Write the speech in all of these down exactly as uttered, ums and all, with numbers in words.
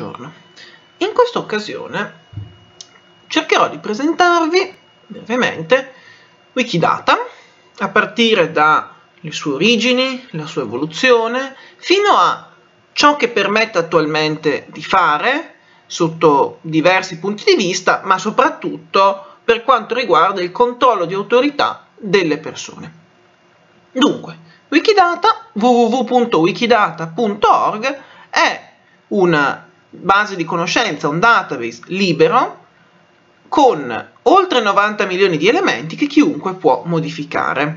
Buongiorno, in questa occasione cercherò di presentarvi brevemente Wikidata a partire dalle sue origini, la sua evoluzione, fino a ciò che permette attualmente di fare sotto diversi punti di vista, ma soprattutto per quanto riguarda il controllo di autorità delle persone. Dunque, Wikidata, w w w punto wikidata punto org, è una base di conoscenza, un database libero con oltre novanta milioni di elementi che chiunque può modificare.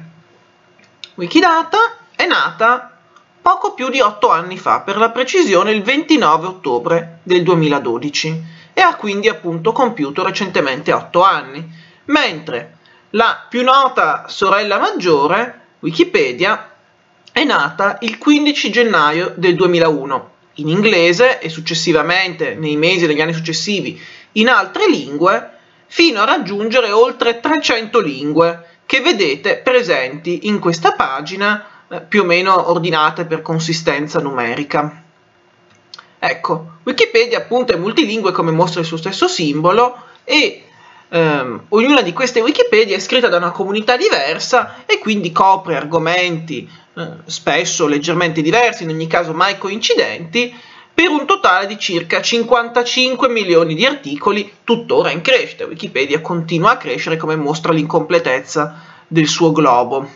Wikidata è nata poco più di otto anni fa, per la precisione il ventinove ottobre del duemiladodici, e ha quindi appunto compiuto recentemente otto anni, mentre la più nota sorella maggiore, Wikipedia, è nata il quindici gennaio del duemilauno, in inglese e successivamente, nei mesi degli anni successivi, in altre lingue, fino a raggiungere oltre trecento lingue che vedete presenti in questa pagina, eh, più o meno ordinate per consistenza numerica. Ecco, Wikipedia appunto è multilingue, come mostra il suo stesso simbolo, e ehm, ognuna di queste Wikipedia è scritta da una comunità diversa e quindi copre argomenti eh, spesso leggermente diversi, in ogni caso mai coincidenti, per un totale di circa cinquantacinque milioni di articoli, tuttora in crescita. Wikipedia continua a crescere, come mostra l'incompletezza del suo globo.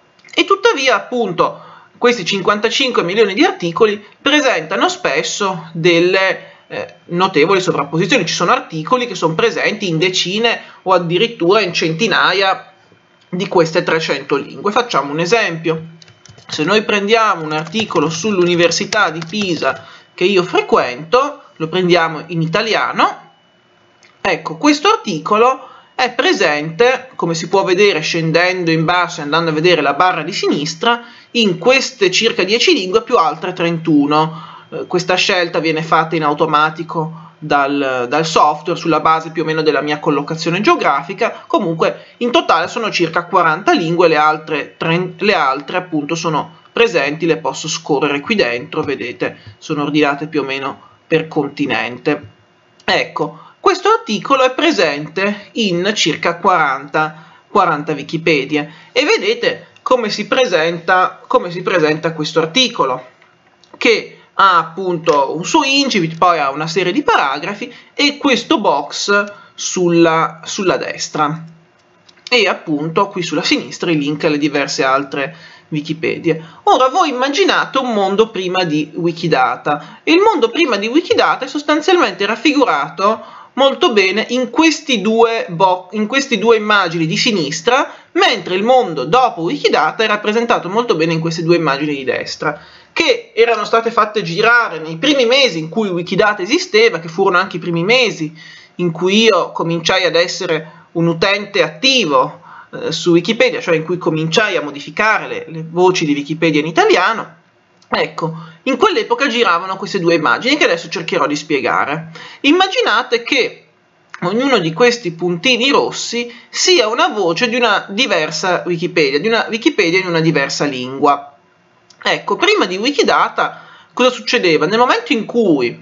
E tuttavia, appunto, questi cinquantacinque milioni di articoli presentano spesso delle eh, notevoli sovrapposizioni. Ci sono articoli che sono presenti in decine o addirittura in centinaia di queste trecento lingue. Facciamo un esempio. Se noi prendiamo un articolo sull'Università di Pisa che io frequento, lo prendiamo in italiano, ecco, questo articolo è presente, come si può vedere scendendo in basso e andando a vedere la barra di sinistra, in queste circa dieci lingue più altre trentuno. Eh, questa scelta viene fatta in automatico dal, dal software sulla base più o meno della mia collocazione geografica. Comunque in totale sono circa quaranta lingue, le altre, le altre appunto sono presenti, le posso scorrere qui dentro, vedete, sono ordinate più o meno per continente. Ecco, questo articolo è presente in circa quaranta, quaranta Wikipedia e vedete come si presenta, come si presenta questo articolo, che ha appunto un suo incipit, poi ha una serie di paragrafi e questo box sulla, sulla destra e appunto qui sulla sinistra i link alle diverse altre Wikipedia. Ora voi immaginate un mondo prima di Wikidata. Il mondo prima di Wikidata è sostanzialmente raffigurato molto bene in, questi due in queste due immagini di sinistra, mentre il mondo dopo Wikidata è rappresentato molto bene in queste due immagini di destra, che erano state fatte girare nei primi mesi in cui Wikidata esisteva, che furono anche i primi mesi in cui io cominciai ad essere un utente attivo eh, su Wikipedia, cioè in cui cominciai a modificare le, le voci di Wikipedia in italiano. Ecco, in quell'epoca giravano queste due immagini che adesso cercherò di spiegare. Immaginate che ognuno di questi puntini rossi sia una voce di una diversa Wikipedia, di una Wikipedia in una diversa lingua. Ecco, prima di Wikidata cosa succedeva? Nel momento in cui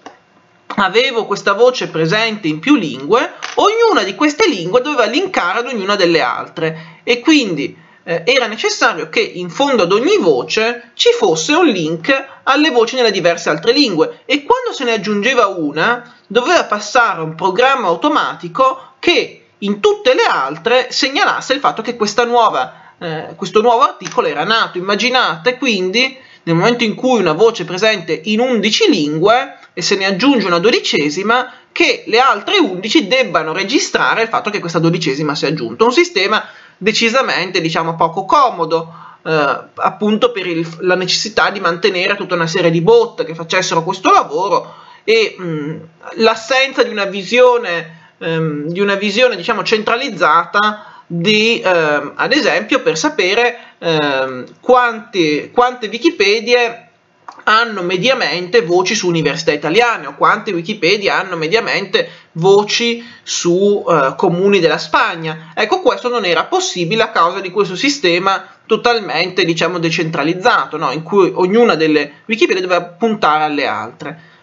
avevo questa voce presente in più lingue, ognuna di queste lingue doveva linkare ad ognuna delle altre e quindi eh, era necessario che in fondo ad ogni voce ci fosse un link alle voci nelle diverse altre lingue e quando se ne aggiungeva una doveva passare un programma automatico che in tutte le altre segnalasse il fatto che questa nuova, eh, questo nuovo articolo era nato. Immaginate quindi nel momento in cui una voce è presente in undici lingue e se ne aggiunge una dodicesima, che le altre undici debbano registrare il fatto che questa dodicesima sia aggiunta. Un sistema decisamente, diciamo, poco comodo, eh, appunto per il, la necessità di mantenere tutta una serie di bot che facessero questo lavoro e l'assenza di una visione, ehm, di una visione, diciamo, centralizzata di, ehm, ad esempio, per sapere ehm, quante, quante Wikipedie hanno mediamente voci su università italiane o quante Wikipedia hanno mediamente voci su uh, comuni della Spagna. Ecco, questo non era possibile a causa di questo sistema totalmente, diciamo, decentralizzato, no? In cui ognuna delle Wikipedia doveva puntare alle altre. Questo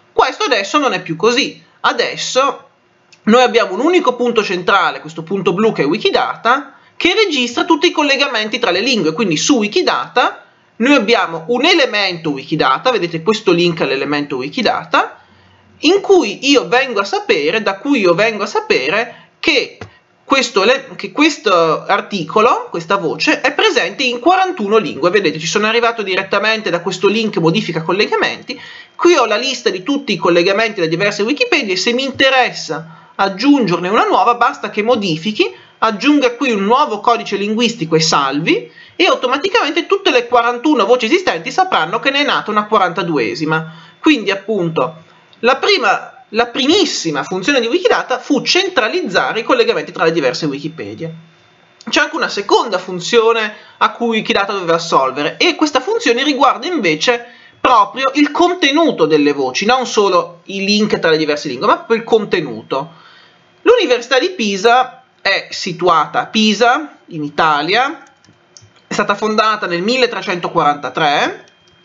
adesso non è più così. Adesso noi abbiamo un unico punto centrale, questo punto blu che è Wikidata, che registra tutti i collegamenti tra le lingue. Quindi su Wikidata noi abbiamo un elemento Wikidata, vedete questo link all'elemento Wikidata, in cui io vengo a sapere, da cui io vengo a sapere che questo, che questo articolo, questa voce, è presente in quarantuno lingue. Vedete, ci sono arrivato direttamente da questo link modifica collegamenti. Qui ho la lista di tutti i collegamenti da diverse Wikipedia e se mi interessa aggiungerne una nuova, basta che modifichi, aggiunga qui un nuovo codice linguistico e salvi, e automaticamente tutte le quarantuno voci esistenti sapranno che ne è nata una quarantaduesima. Quindi appunto la prima... La primissima funzione di Wikidata fu centralizzare i collegamenti tra le diverse Wikipedia. C'è anche una seconda funzione a cui Wikidata doveva assolvere, e questa funzione riguarda invece proprio il contenuto delle voci, non solo i link tra le diverse lingue, ma proprio il contenuto. L'Università di Pisa è situata a Pisa, in Italia, è stata fondata nel milletrecentoquarantatré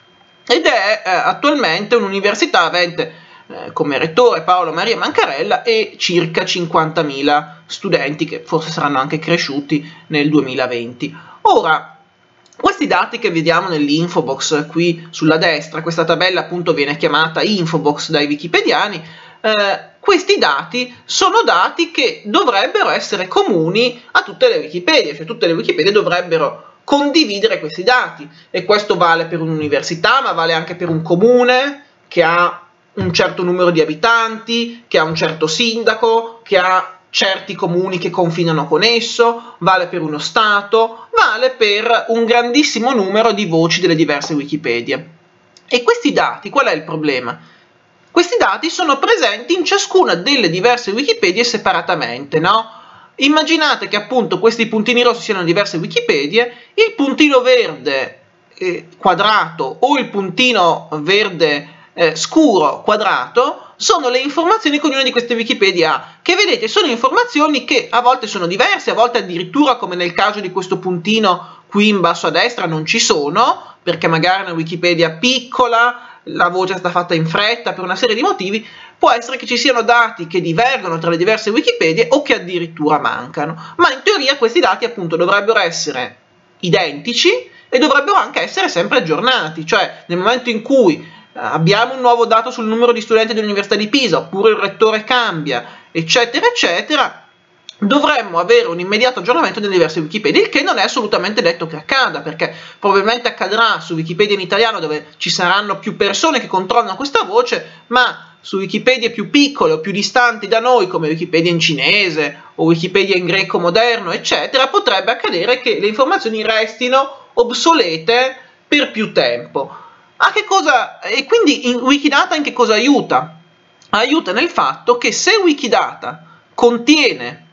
ed è eh, attualmente un'università avente come rettore Paolo Maria Mancarella e circa cinquantamila studenti, che forse saranno anche cresciuti nel duemilaventi. Ora, questi dati che vediamo nell'infobox qui sulla destra, questa tabella appunto viene chiamata infobox dai wikipediani, eh, questi dati sono dati che dovrebbero essere comuni a tutte le Wikipedia, cioè tutte le Wikipedia dovrebbero condividere questi dati, e questo vale per un'università, ma vale anche per un comune che ha un certo numero di abitanti, che ha un certo sindaco, che ha certi comuni che confinano con esso, vale per uno Stato, vale per un grandissimo numero di voci delle diverse Wikipedia. E questi dati, qual è il problema? Questi dati sono presenti in ciascuna delle diverse Wikipedia separatamente, no? Immaginate che appunto questi puntini rossi siano diverse Wikipedia, il puntino verde eh, quadrato o il puntino verde Eh, scuro quadrato sono le informazioni che ognuna di queste Wikipedia ha, che vedete sono informazioni che a volte sono diverse, a volte addirittura, come nel caso di questo puntino qui in basso a destra, non ci sono, perché magari è una Wikipedia piccola, la voce è stata fatta in fretta per una serie di motivi. Può essere che ci siano dati che divergono tra le diverse Wikipedia o che addirittura mancano, ma in teoria questi dati appunto dovrebbero essere identici e dovrebbero anche essere sempre aggiornati, cioè nel momento in cui abbiamo un nuovo dato sul numero di studenti dell'Università di Pisa, oppure il rettore cambia, eccetera, eccetera, dovremmo avere un immediato aggiornamento delle diverse Wikipedia, il che non è assolutamente detto che accada, perché probabilmente accadrà su Wikipedia in italiano, dove ci saranno più persone che controllano questa voce, ma su Wikipedia più piccole o più distanti da noi, come Wikipedia in cinese o Wikipedia in greco moderno, eccetera, potrebbe accadere che le informazioni restino obsolete per più tempo. A che cosa, e quindi in Wikidata in che cosa aiuta? Aiuta nel fatto che se Wikidata contiene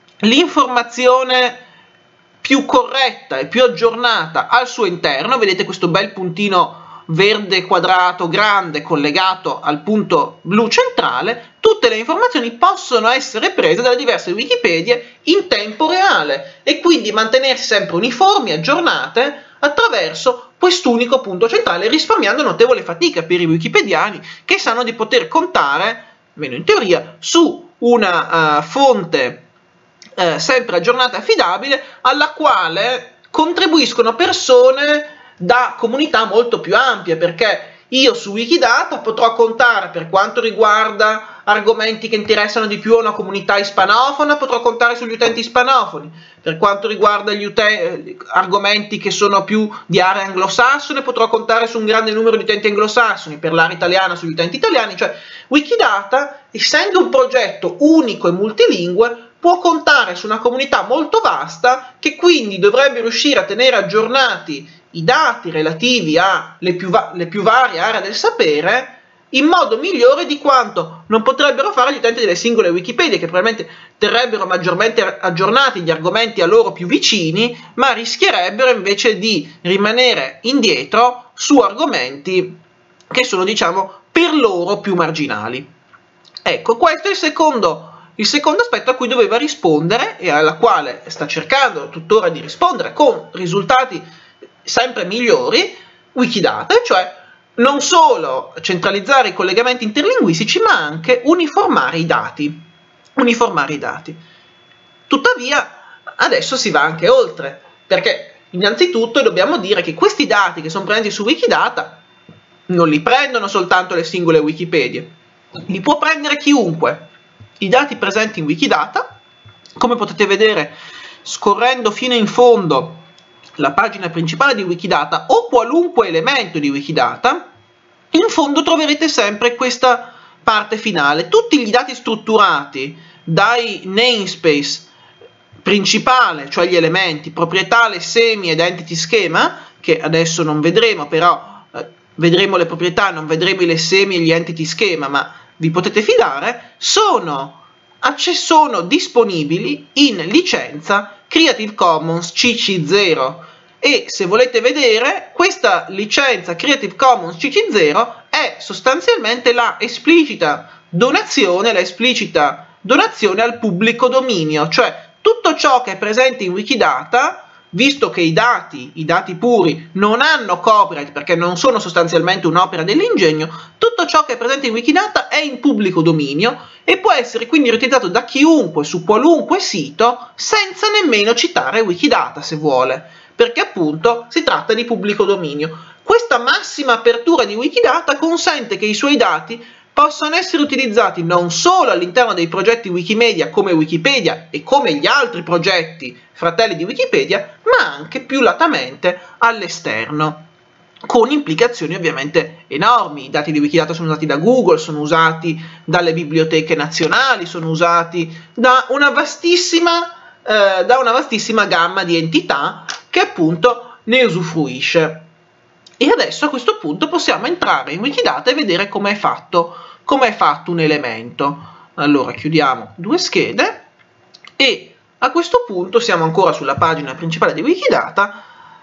l'informazione più corretta e più aggiornata al suo interno, vedete questo bel puntino verde quadrato grande collegato al punto blu centrale, tutte le informazioni possono essere prese dalle diverse Wikipedia in tempo reale e quindi mantenersi sempre uniformi, aggiornate, attraverso quest'unico punto centrale, risparmiando notevole fatica per i wikipediani che sanno di poter contare, almeno in teoria, su una uh, fonte uh, sempre aggiornata e affidabile, alla quale contribuiscono persone da comunità molto più ampie, perché io su Wikidata potrò contare, per quanto riguarda argomenti che interessano di più a una comunità ispanofona, potrò contare sugli utenti ispanofoni. Per quanto riguarda gli utenti, argomenti che sono più di area anglosassone, potrò contare su un grande numero di utenti anglosassoni. Per l'area italiana sugli utenti italiani. Cioè Wikidata, essendo un progetto unico e multilingue, può contare su una comunità molto vasta, che quindi dovrebbe riuscire a tenere aggiornati i dati relativi alle più, le più varie aree del sapere in modo migliore di quanto non potrebbero fare gli utenti delle singole Wikipedia, che probabilmente terrebbero maggiormente aggiornati gli argomenti a loro più vicini, ma rischierebbero invece di rimanere indietro su argomenti che sono, diciamo, per loro più marginali. Ecco, questo è il secondo, il secondo aspetto a cui doveva rispondere e alla quale sta cercando tuttora di rispondere con risultati sempre migliori Wikidata, cioè non solo centralizzare i collegamenti interlinguistici, ma anche uniformare i dati. Uniformare i dati. Tuttavia, adesso si va anche oltre, perché innanzitutto dobbiamo dire che questi dati che sono presenti su Wikidata non li prendono soltanto le singole Wikipedie, li può prendere chiunque. I dati presenti in Wikidata, come potete vedere scorrendo fino in fondo la pagina principale di Wikidata o qualunque elemento di Wikidata, in fondo troverete sempre questa parte finale. Tutti i dati strutturati dai namespace principale, cioè gli elementi, proprietà, semi ed entity schema, che adesso non vedremo, però eh, vedremo le proprietà, non vedremo i semi e gli entity schema, ma vi potete fidare, sono, sono disponibili in licenza Creative Commons C C zero. E se volete vedere, questa licenza Creative Commons C C zero è sostanzialmente la esplicita donazione, la esplicita donazione al pubblico dominio, cioè tutto ciò che è presente in Wikidata, visto che i dati, i dati puri, non hanno copyright perché non sono sostanzialmente un'opera dell'ingegno, tutto ciò che è presente in Wikidata è in pubblico dominio e può essere quindi riutilizzato da chiunque su qualunque sito senza nemmeno citare Wikidata se vuole, perché appunto si tratta di pubblico dominio. Questa massima apertura di Wikidata consente che i suoi dati possono essere utilizzati non solo all'interno dei progetti Wikimedia come Wikipedia e come gli altri progetti fratelli di Wikipedia, ma anche più latamente all'esterno, con implicazioni ovviamente enormi. I dati di Wikidata sono usati da Google, sono usati dalle biblioteche nazionali, sono usati da una vastissima, eh, da una vastissima gamma di entità che appunto ne usufruisce. E adesso a questo punto possiamo entrare in Wikidata e vedere come è fatto, come è fatto un elemento. Allora chiudiamo due schede e a questo punto siamo ancora sulla pagina principale di Wikidata.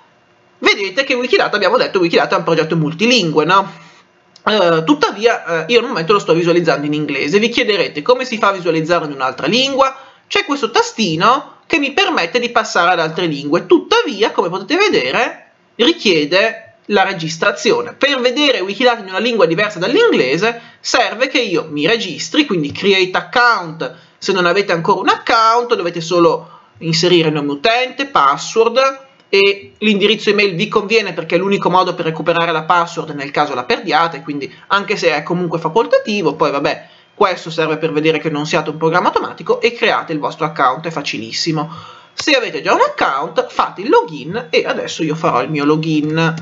Vedete che Wikidata, abbiamo detto, Wikidata è un progetto multilingue, no? Uh, tuttavia uh, io al momento lo sto visualizzando in inglese. Vi chiederete come si fa a visualizzare in un'altra lingua? C'è questo tastino che mi permette di passare ad altre lingue, tuttavia come potete vedere richiede la registrazione. Per vedere Wikidata in una lingua diversa dall'inglese serve che io mi registri, quindi create account. Se non avete ancora un account dovete solo inserire nome utente, password e l'indirizzo email vi conviene perché è l'unico modo per recuperare la password nel caso la perdiate, quindi anche se è comunque facoltativo, poi vabbè, questo serve per vedere che non siate un programma automatico e create il vostro account, è facilissimo. Se avete già un account fate il login e adesso io farò il mio login.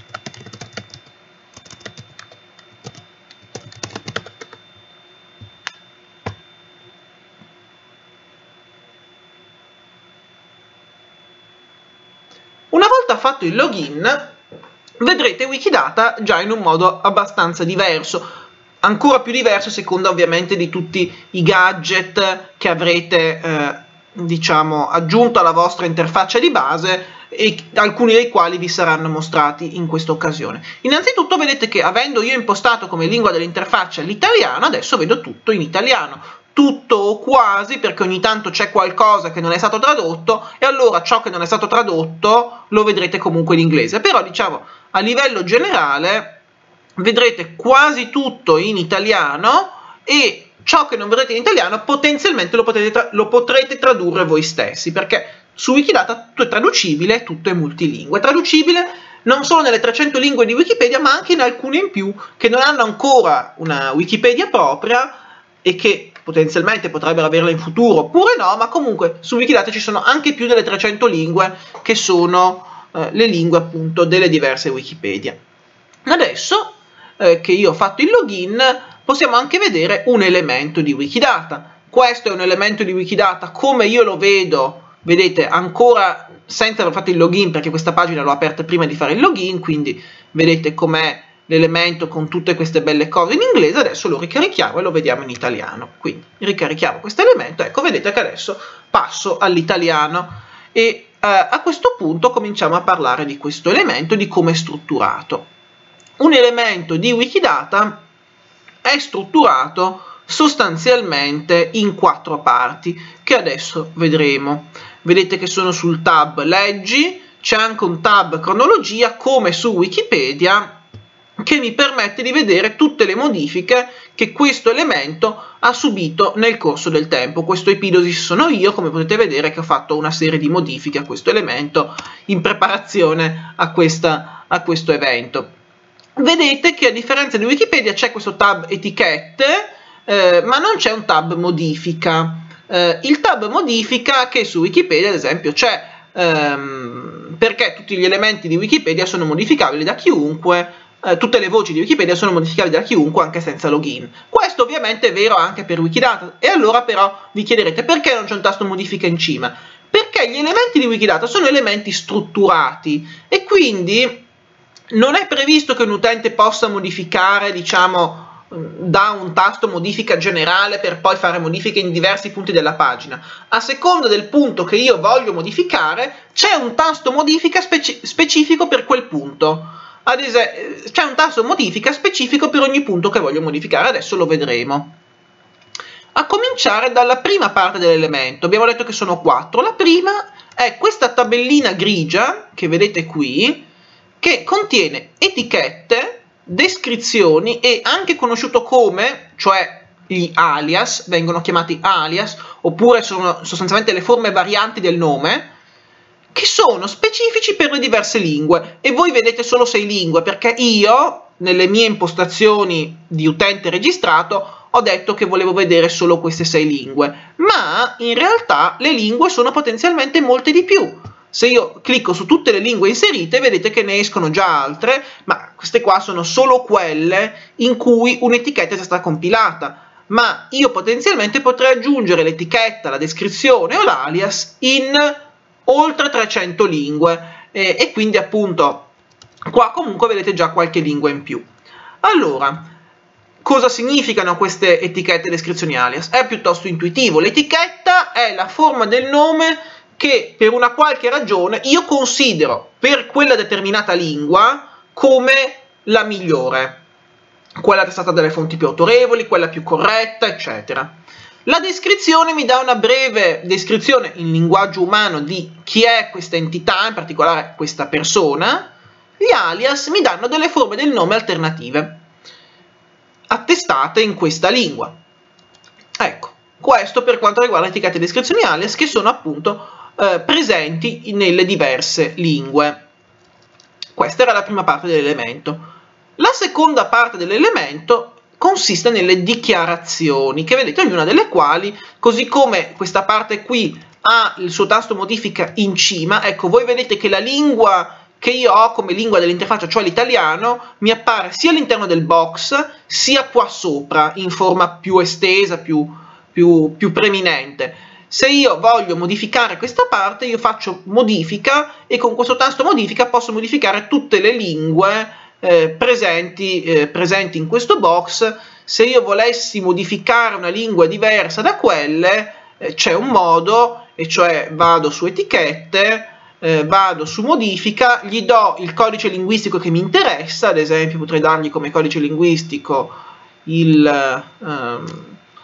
Una volta fatto il login, vedrete Wikidata già in un modo abbastanza diverso, ancora più diverso a seconda ovviamente di tutti i gadget che avrete eh, diciamo aggiunto alla vostra interfaccia di base e alcuni dei quali vi saranno mostrati in questa occasione. Innanzitutto vedete che avendo io impostato come lingua dell'interfaccia l'italiano, adesso vedo tutto in italiano. Tutto o quasi, perché ogni tanto c'è qualcosa che non è stato tradotto e allora ciò che non è stato tradotto lo vedrete comunque in inglese, però diciamo a livello generale vedrete quasi tutto in italiano e ciò che non vedrete in italiano potenzialmente lo potrete, lo potrete tradurre voi stessi, perché su Wikidata tutto è traducibile, tutto è multilingue, traducibile non solo nelle trecento lingue di Wikipedia ma anche in alcune in più che non hanno ancora una Wikipedia propria e che potenzialmente potrebbero averla in futuro oppure no, ma comunque su Wikidata ci sono anche più delle trecento lingue che sono eh, le lingue appunto delle diverse Wikipedia. Adesso eh, che io ho fatto il login possiamo anche vedere un elemento di Wikidata. Questo è un elemento di Wikidata come io lo vedo, vedete, ancora senza aver fatto il login perché questa pagina l'ho aperta prima di fare il login, quindi vedete com'è l'elemento con tutte queste belle cose in inglese. Adesso lo ricarichiamo e lo vediamo in italiano. Quindi ricarichiamo questo elemento, ecco, vedete che adesso passo all'italiano e eh, a questo punto cominciamo a parlare di questo elemento, di come è strutturato. Un elemento di Wikidata è strutturato sostanzialmente in quattro parti che adesso vedremo. Vedete che sono sul tab leggi, c'è anche un tab cronologia come su Wikipedia che mi permette di vedere tutte le modifiche che questo elemento ha subito nel corso del tempo. Questo epidosis sono io, come potete vedere che ho fatto una serie di modifiche a questo elemento in preparazione a, questa, a questo evento. Vedete che a differenza di Wikipedia c'è questo tab etichette, eh, ma non c'è un tab modifica. Eh, il tab modifica che su Wikipedia ad esempio c'è, ehm, perché tutti gli elementi di Wikipedia sono modificabili da chiunque, eh, tutte le voci di Wikipedia sono modificabili da chiunque anche senza login. Questo ovviamente è vero anche per Wikidata, e allora però vi chiederete perché non c'è un tasto modifica in cima? Perché gli elementi di Wikidata sono elementi strutturati e quindi non è previsto che un utente possa modificare, diciamo, da un tasto modifica generale per poi fare modifiche in diversi punti della pagina. A seconda del punto che io voglio modificare, c'è un tasto modifica speci specifico per quel punto. Ad esempio, c'è un tasto modifica specifico per ogni punto che voglio modificare. Adesso lo vedremo. A cominciare dalla prima parte dell'elemento. Abbiamo detto che sono quattro. La prima è questa tabellina grigia che vedete qui, che contiene etichette, descrizioni e anche conosciuto come, cioè gli alias, vengono chiamati alias, oppure sono sostanzialmente le forme varianti del nome, che sono specifici per le diverse lingue. E voi vedete solo sei lingue, perché io, nelle mie impostazioni di utente registrato, ho detto che volevo vedere solo queste sei lingue, ma in realtà le lingue sono potenzialmente molte di più. Se io clicco su tutte le lingue inserite, vedete che ne escono già altre, ma queste qua sono solo quelle in cui un'etichetta è già stata compilata. Ma io potenzialmente potrei aggiungere l'etichetta, la descrizione o l'alias in oltre trecento lingue. E, e quindi appunto qua comunque vedete già qualche lingua in più. Allora, cosa significano queste etichette e descrizioni alias? È piuttosto intuitivo. L'etichetta è la forma del nome che per una qualche ragione io considero per quella determinata lingua come la migliore, quella che è stata delle fonti più autorevoli, quella più corretta, eccetera. La descrizione mi dà una breve descrizione in linguaggio umano di chi è questa entità, in particolare questa persona. Gli alias mi danno delle forme del nome alternative, attestate in questa lingua. Ecco, questo per quanto riguarda etichette e descrizioni alias, che sono appunto Eh, presenti nelle diverse lingue. Questa era la prima parte dell'elemento. La seconda parte dell'elemento consiste nelle dichiarazioni, che vedete ognuna delle quali, così come questa parte qui ha il suo tasto modifica in cima, ecco, voi vedete che la lingua che io ho come lingua dell'interfaccia, cioè l'italiano, mi appare sia all'interno del box, sia qua sopra, in forma più estesa, più, più, più preminente. Se io voglio modificare questa parte, io faccio modifica e con questo tasto modifica posso modificare tutte le lingue eh, presenti, eh, presenti in questo box. Se io volessi modificare una lingua diversa da quelle, eh, c'è un modo, e cioè vado su etichette, eh, vado su modifica, gli do il codice linguistico che mi interessa, ad esempio potrei dargli come codice linguistico il um,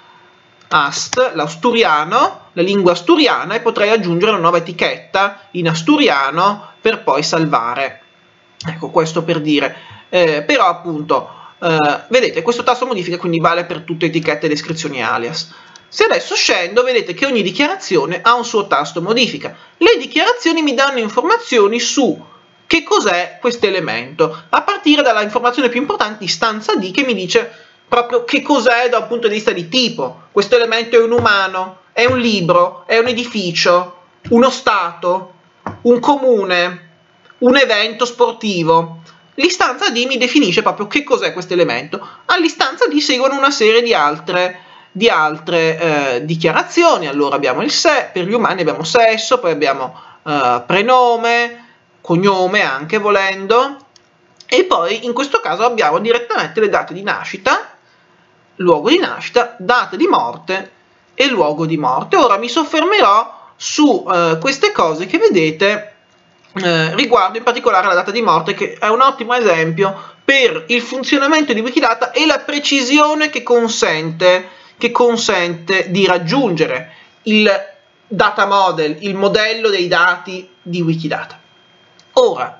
ast, l'asturiano, la lingua asturiana, e potrei aggiungere una nuova etichetta in asturiano per poi salvare. Ecco, questo per dire. Eh, però appunto, eh, vedete, questo tasto modifica quindi vale per tutte etichette e descrizioni alias. Se adesso scendo, vedete che ogni dichiarazione ha un suo tasto modifica. Le dichiarazioni mi danno informazioni su che cos'è questo elemento, a partire dalla informazione più importante, istanza D, che mi dice proprio che cos'è da un punto di vista di tipo. Questo elemento è un umano, è un libro, è un edificio, uno stato, un comune, un evento sportivo. L'istanza D mi definisce proprio che cos'è questo elemento. All'istanza D seguono una serie di altre, di altre eh, dichiarazioni. Allora abbiamo il se, per gli umani abbiamo sesso, poi abbiamo eh, prenome, cognome anche volendo, e poi in questo caso abbiamo direttamente le date di nascita, luogo di nascita, data di morte e luogo di morte. Ora mi soffermerò su eh, queste cose che vedete eh, riguardo in particolare la data di morte, che è un ottimo esempio per il funzionamento di Wikidata e la precisione che consente, che consente di raggiungere il data model, il modello dei dati di Wikidata. Ora,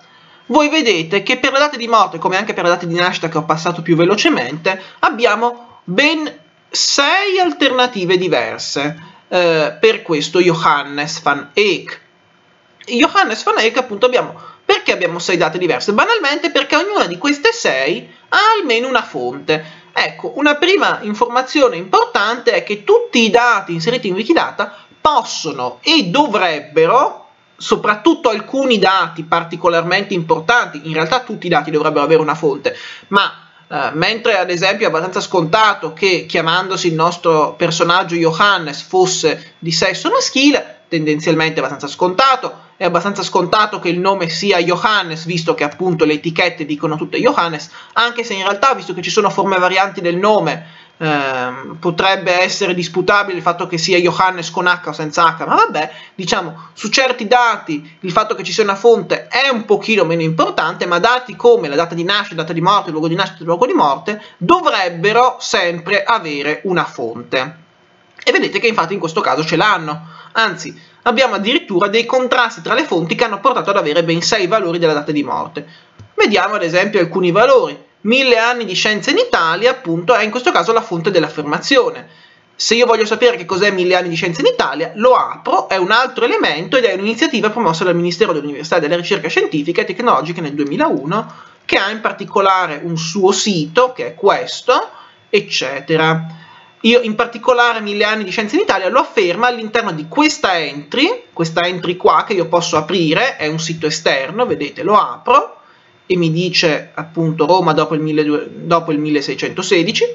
voi vedete che per le date di morte, come anche per le date di nascita che ho passato più velocemente, abbiamo ben sei alternative diverse eh, per questo Johannes van Eyck. Johannes van Eyck, appunto, abbiamo, perché abbiamo sei date diverse? Banalmente perché ognuna di queste sei ha almeno una fonte. Ecco, una prima informazione importante è che tutti i dati inseriti in Wikidata possono e dovrebbero, soprattutto alcuni dati particolarmente importanti, in realtà tutti i dati dovrebbero avere una fonte, ma eh, mentre ad esempio è abbastanza scontato che chiamandosi il nostro personaggio Johannes fosse di sesso maschile, tendenzialmente è abbastanza scontato, è abbastanza scontato che il nome sia Johannes, visto che appunto le etichette dicono tutte Johannes, anche se in realtà, visto che ci sono forme varianti del nome, ehm, potrebbe essere disputabile il fatto che sia Johannes con H o senza H, ma vabbè, diciamo, su certi dati il fatto che ci sia una fonte è un pochino meno importante, ma dati come la data di nascita, data di morte, il luogo di nascita e il luogo di morte dovrebbero sempre avere una fonte. E vedete che infatti in questo caso ce l'hanno, anzi abbiamo addirittura dei contrasti tra le fonti che hanno portato ad avere ben sei valori della data di morte. Vediamo ad esempio alcuni valori. Mille anni di scienza in Italia, appunto, è in questo caso la fonte dell'affermazione. Se io voglio sapere che cos'è Mille anni di scienza in Italia, lo apro, è un altro elemento ed è un'iniziativa promossa dal Ministero dell'Università e della Ricerca Scientifica e Tecnologica nel duemilauno, che ha in particolare un suo sito, che è questo, eccetera. Io in particolare Mille anni di scienza in Italia lo afferma all'interno di questa entry, questa entry qua che io posso aprire, è un sito esterno, vedete, lo apro e mi dice appunto Roma dopo il, milleduecento, dopo il milleseicentosedici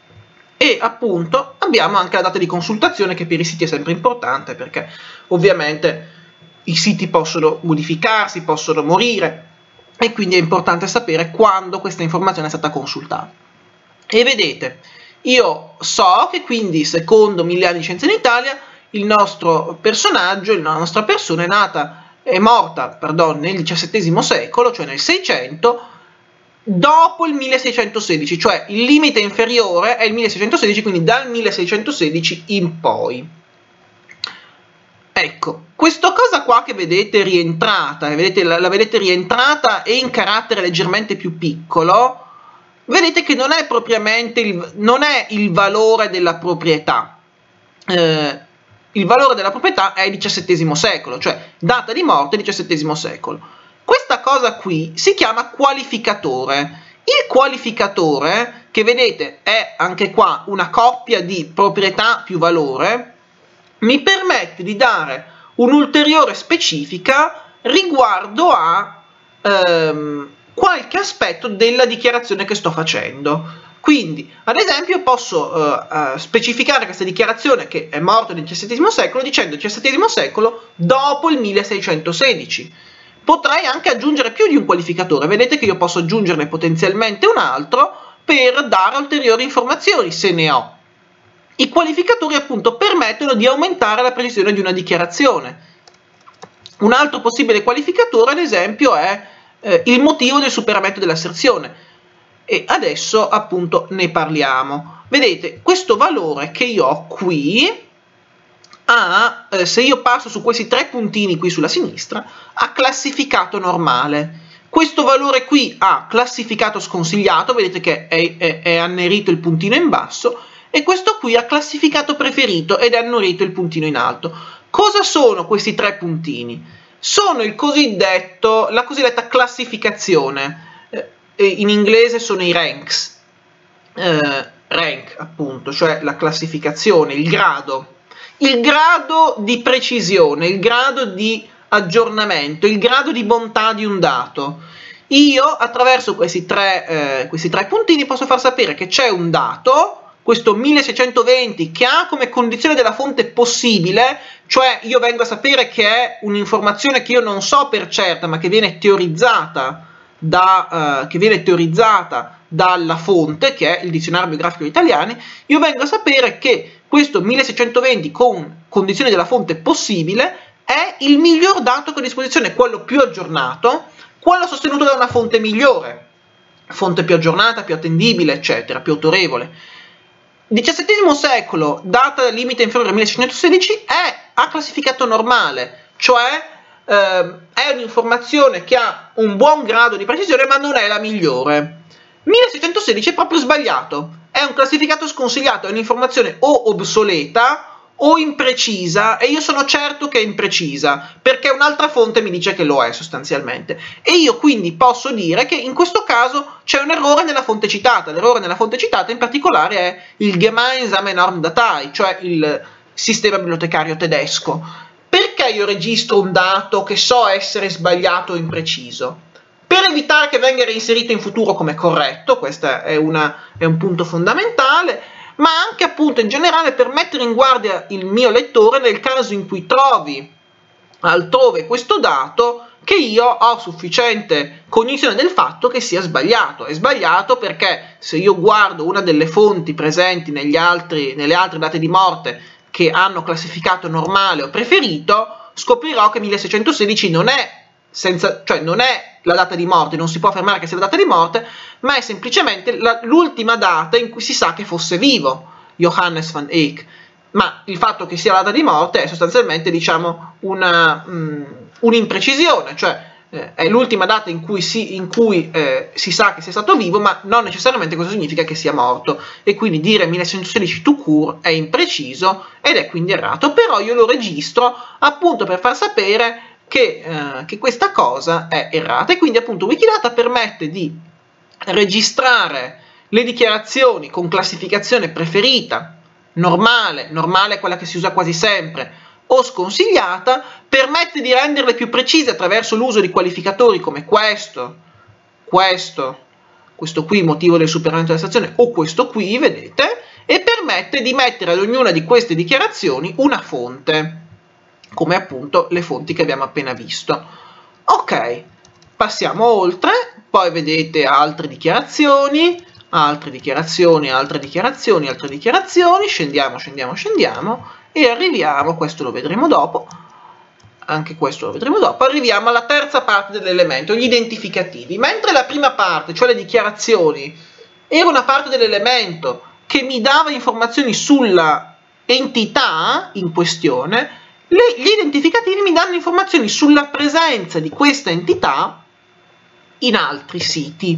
e appunto abbiamo anche la data di consultazione, che per i siti è sempre importante perché ovviamente i siti possono modificarsi, possono morire e quindi è importante sapere quando questa informazione è stata consultata. E vedete, io so che quindi secondo Mille anni di scienza in Italia il nostro personaggio, la nostra persona è nata, è morta, pardon, nel diciassettesimo secolo, cioè nel seicento, dopo il milleseicentosedici, cioè il limite inferiore è il milleseicentosedici, quindi dal milleseicentosedici in poi. Ecco, questa cosa qua che vedete rientrata, vedete, la, la vedete rientrata e in carattere leggermente più piccolo, vedete che non è propriamente il, non è il valore della proprietà. Eh, il valore della proprietà è il diciassettesimo secolo, cioè data di morte diciassettesimo secolo. Questa cosa qui si chiama qualificatore. Il qualificatore, che vedete è anche qua una coppia di proprietà più valore, mi permette di dare un'ulteriore specifica riguardo a ehm, qualche aspetto della dichiarazione che sto facendo. Quindi, ad esempio, posso uh, uh, specificare questa dichiarazione che è morto nel diciassettesimo secolo dicendo diciassettesimo secolo dopo il milleseicentosedici. Potrei anche aggiungere più di un qualificatore, vedete che io posso aggiungerne potenzialmente un altro per dare ulteriori informazioni se ne ho. I qualificatori appunto permettono di aumentare la precisione di una dichiarazione. Un altro possibile qualificatore, ad esempio, è eh, il motivo del superamento dell'asserzione. E adesso appunto ne parliamo. Vedete, questo valore che io ho qui ha, eh, se io passo su questi tre puntini qui sulla sinistra, ha classificato normale. Questo valore qui ha classificato sconsigliato, vedete che è, è, è annerito il puntino in basso, e questo qui ha classificato preferito ed è annerito il puntino in alto. Cosa sono questi tre puntini? Sono il cosiddetto, la cosiddetta classificazione. In inglese sono i ranks, eh, rank appunto, cioè la classificazione, il grado, il grado di precisione, il grado di aggiornamento, il grado di bontà di un dato. Io attraverso questi tre, eh, questi tre puntini posso far sapere che c'è un dato, questo milleseicentoventi, che ha come condizione della fonte possibile, cioè io vengo a sapere che è un'informazione che io non so per certa ma che viene teorizzata Da, uh, che viene teorizzata dalla fonte, che è il dizionario biografico italiano. Io vengo a sapere che questo milleseicentoventi con condizioni della fonte possibile è il miglior dato che ho a disposizione, quello più aggiornato, quello sostenuto da una fonte migliore, fonte più aggiornata, più attendibile, eccetera, più autorevole. diciassettesimo secolo, data limite inferiore al milleseicentosedici, è a classificato normale, cioè eh, è un'informazione che ha un buon grado di precisione, ma non è la migliore. milleseicentosedici è proprio sbagliato, è un classificato sconsigliato, è un'informazione o obsoleta o imprecisa, e io sono certo che è imprecisa, perché un'altra fonte mi dice che lo è sostanzialmente, e io quindi posso dire che in questo caso c'è un errore nella fonte citata. L'errore nella fonte citata in particolare è il Gemeinsame Normdatei, cioè il sistema bibliotecario tedesco. Perché io registro un dato che so essere sbagliato o impreciso? Per evitare che venga reinserito in futuro come corretto, questo è, una, è un punto fondamentale, ma anche appunto in generale per mettere in guardia il mio lettore nel caso in cui trovi altrove questo dato che io ho sufficiente cognizione del fatto che sia sbagliato. È sbagliato perché se io guardo una delle fonti presenti negli altri, nelle altre date di morte che hanno classificato normale o preferito, scoprirò che milleseicentosedici non è senza, cioè non è la data di morte, non si può affermare che sia la data di morte, ma è semplicemente l'ultima data in cui si sa che fosse vivo Johannes van Eyck. Ma il fatto che sia la data di morte è sostanzialmente, diciamo, una, um, un'imprecisione, cioè eh, è l'ultima data in cui, si, in cui eh, si sa che sia stato vivo, ma non necessariamente questo significa che sia morto, e quindi dire milleseicentosedici tout court è impreciso ed è quindi errato, però io lo registro appunto per far sapere Che, eh, che questa cosa è errata, e quindi appunto Wikidata permette di registrare le dichiarazioni con classificazione preferita, normale, normale è quella che si usa quasi sempre, o sconsigliata, permette di renderle più precise attraverso l'uso di qualificatori come questo, questo, questo qui, motivo del superamento della stazione, o questo qui, vedete, e permette di mettere ad ognuna di queste dichiarazioni una fonte, come appunto le fonti che abbiamo appena visto. Ok, passiamo oltre, poi vedete altre dichiarazioni, altre dichiarazioni, altre dichiarazioni, altre dichiarazioni, scendiamo, scendiamo, scendiamo, e arriviamo, questo lo vedremo dopo, anche questo lo vedremo dopo, arriviamo alla terza parte dell'elemento, gli identificativi. Mentre la prima parte, cioè le dichiarazioni, era una parte dell'elemento che mi dava informazioni sulla entità in questione, Le, gli identificativi mi danno informazioni sulla presenza di questa entità in altri siti.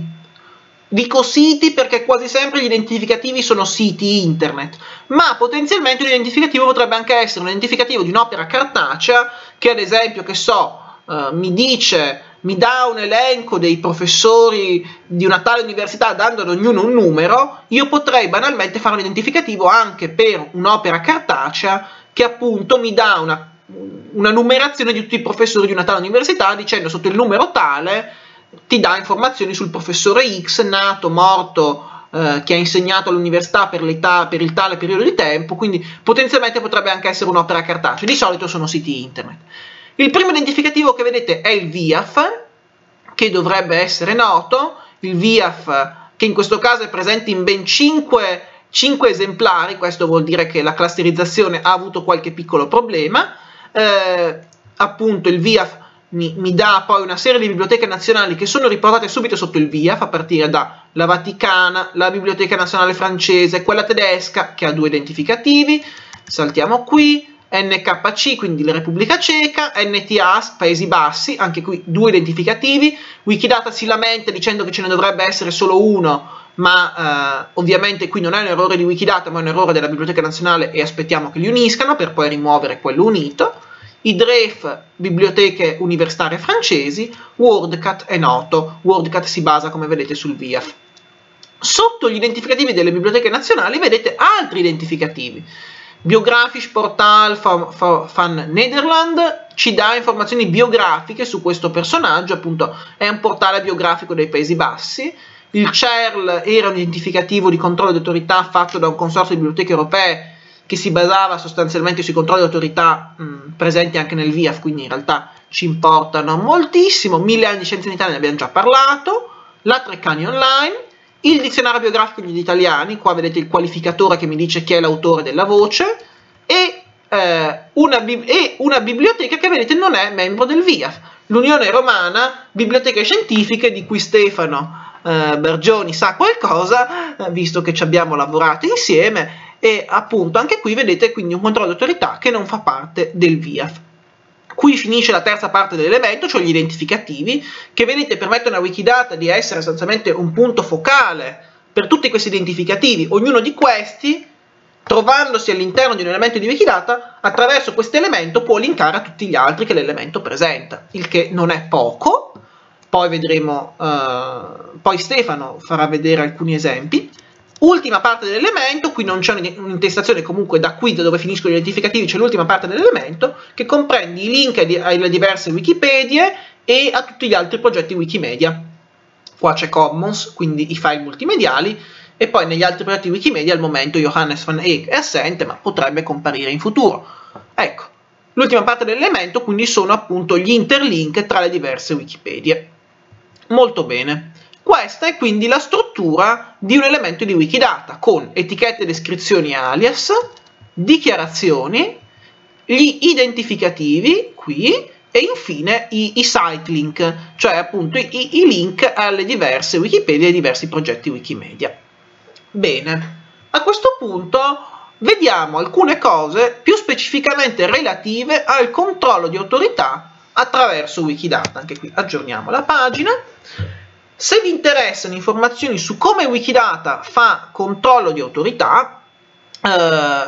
Dico siti perché quasi sempre gli identificativi sono siti internet, ma potenzialmente un identificativo potrebbe anche essere un identificativo di un'opera cartacea che, ad esempio, che so, eh, mi dice, mi dà un elenco dei professori di una tale università dando ad ognuno un numero. Io potrei banalmente fare un identificativo anche per un'opera cartacea che appunto mi dà una, una numerazione di tutti i professori di una tale università, dicendo sotto il numero tale ti dà informazioni sul professore X, nato, morto, eh, che ha insegnato all'università per, per il tale periodo di tempo, quindi potenzialmente potrebbe anche essere un'opera cartacea, di solito sono siti internet. Il primo identificativo che vedete è il V I A F, che dovrebbe essere noto, il V I A F che in questo caso è presente in ben cinque cinque esemplari, questo vuol dire che la clusterizzazione ha avuto qualche piccolo problema. Eh, appunto il V I A F mi, mi dà poi una serie di biblioteche nazionali che sono riportate subito sotto il V I A F, a partire dalla Vaticana, la Biblioteca Nazionale Francese, quella tedesca che ha due identificativi, saltiamo qui, N K C, quindi la Repubblica Ceca, N T A, Paesi Bassi, anche qui due identificativi. Wikidata si lamenta dicendo che ce ne dovrebbe essere solo uno, ma eh, ovviamente qui non è un errore di Wikidata, ma è un errore della Biblioteca Nazionale, e aspettiamo che li uniscano per poi rimuovere quello unito. I D R E F, biblioteche universitarie francesi. WordCat è noto, WordCat si basa, come vedete, sul V I A F. Sotto gli identificativi delle biblioteche nazionali vedete altri identificativi. Biografisch Portal van Nederland ci dà informazioni biografiche su questo personaggio, appunto è un portale biografico dei Paesi Bassi. Il C E R L era un identificativo di controllo di autorità fatto da un consorzio di biblioteche europee che si basava sostanzialmente sui controlli di autorità mh, presenti anche nel V I A F, quindi in realtà ci importano moltissimo. Mille anni di scienza in Italia, ne abbiamo già parlato. La Treccani Online, il dizionario biografico degli italiani, qua vedete il qualificatore che mi dice chi è l'autore della voce, e, eh, una, e una biblioteca che vedete non è membro del V I A F, l'Unione Romana Biblioteche Scientifiche, di cui Stefano eh, Bergioni sa qualcosa, eh, visto che ci abbiamo lavorato insieme, e appunto anche qui vedete quindi un controllo di autorità che non fa parte del V I A F. Qui finisce la terza parte dell'elemento, cioè gli identificativi, che vedete permettono a Wikidata di essere sostanzialmente un punto focale per tutti questi identificativi. Ognuno di questi, trovandosi all'interno di un elemento di Wikidata, attraverso questo elemento può linkare a tutti gli altri che l'elemento presenta, il che non è poco. Poi vedremo, uh, poi Stefano farà vedere alcuni esempi. Ultima parte dell'elemento, qui non c'è un'intestazione, comunque da qui da dove finiscono gli identificativi c'è l'ultima parte dell'elemento, che comprende i link alle diverse Wikipedie e a tutti gli altri progetti Wikimedia. Qua c'è Commons, quindi i file multimediali, e poi negli altri progetti Wikimedia al momento Johannes van Eyck è assente, ma potrebbe comparire in futuro. Ecco, l'ultima parte dell'elemento quindi sono appunto gli interlink tra le diverse Wikipedie. Molto bene. Questa è quindi la struttura di un elemento di Wikidata, con etichette, descrizioni, alias, dichiarazioni, gli identificativi, qui, e infine i, i site link, cioè appunto i, i link alle diverse Wikipedia e ai diversi progetti Wikimedia. Bene, a questo punto vediamo alcune cose più specificamente relative al controllo di autorità attraverso Wikidata. Anche qui aggiorniamo la pagina. Se vi interessano informazioni su come Wikidata fa controllo di autorità, eh,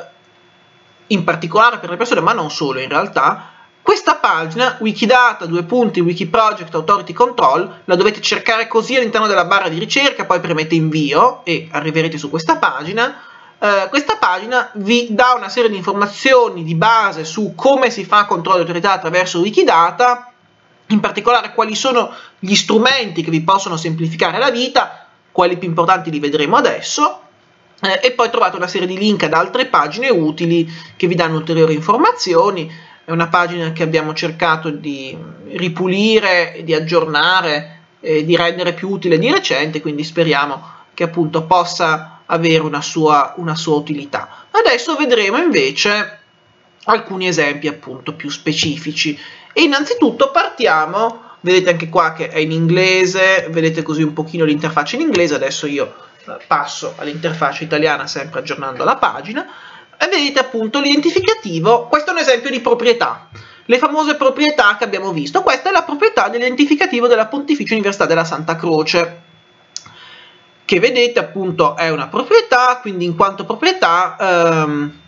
in particolare per le persone, ma non solo in realtà, questa pagina, Wikidata, due punti, Wikiproject Authority Control, la dovete cercare così all'interno della barra di ricerca, poi premete invio e arriverete su questa pagina. Eh, questa pagina vi dà una serie di informazioni di base su come si fa controllo di autorità attraverso Wikidata, in particolare quali sono gli strumenti che vi possono semplificare la vita, quelli più importanti li vedremo adesso, eh, e poi trovate una serie di link ad altre pagine utili che vi danno ulteriori informazioni. È una pagina che abbiamo cercato di ripulire, di aggiornare, e di rendere più utile di recente, quindi speriamo che appunto possa avere una sua, una sua utilità. Adesso vedremo invece alcuni esempi appunto più specifici. E innanzitutto partiamo, vedete anche qua che è in inglese, vedete così un pochino l'interfaccia in inglese, adesso io passo all'interfaccia italiana sempre aggiornando la pagina, e vedete appunto l'identificativo. Questo è un esempio di proprietà, le famose proprietà che abbiamo visto. Questa è la proprietà dell'identificativo della Pontificia Università della Santa Croce, che vedete appunto è una proprietà, quindi in quanto proprietà ehm,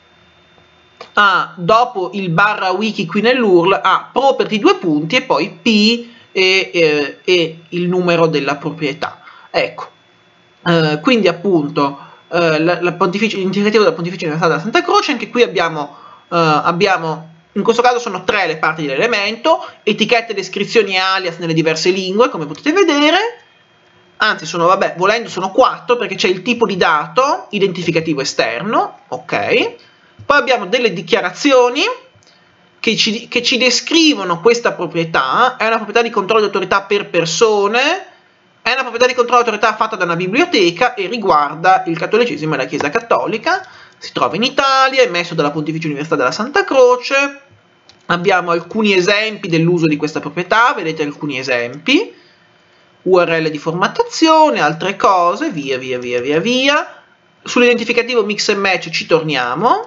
ha dopo il barra wiki qui nell'U R L ha property due punti e poi P e, e, e il numero della proprietà. Ecco, eh, quindi appunto eh, l'identificativo della Pontificia Università della Santa Croce. Anche qui abbiamo, eh, abbiamo, in questo caso sono tre le parti dell'elemento, etichette, descrizioni e alias nelle diverse lingue, come potete vedere. Anzi, sono, vabbè, volendo sono quattro, perché c'è il tipo di dato, identificativo esterno, ok. Poi abbiamo delle dichiarazioni che ci, che ci descrivono questa proprietà. È una proprietà di controllo di autorità per persone, è una proprietà di controllo di autorità fatta da una biblioteca e riguarda il cattolicesimo e la Chiesa Cattolica. Si trova in Italia, è emesso dalla Pontificia Università della Santa Croce. Abbiamo alcuni esempi dell'uso di questa proprietà, vedete alcuni esempi, U R L di formattazione, altre cose, via via via via via. Sull'identificativo mix and match ci torniamo.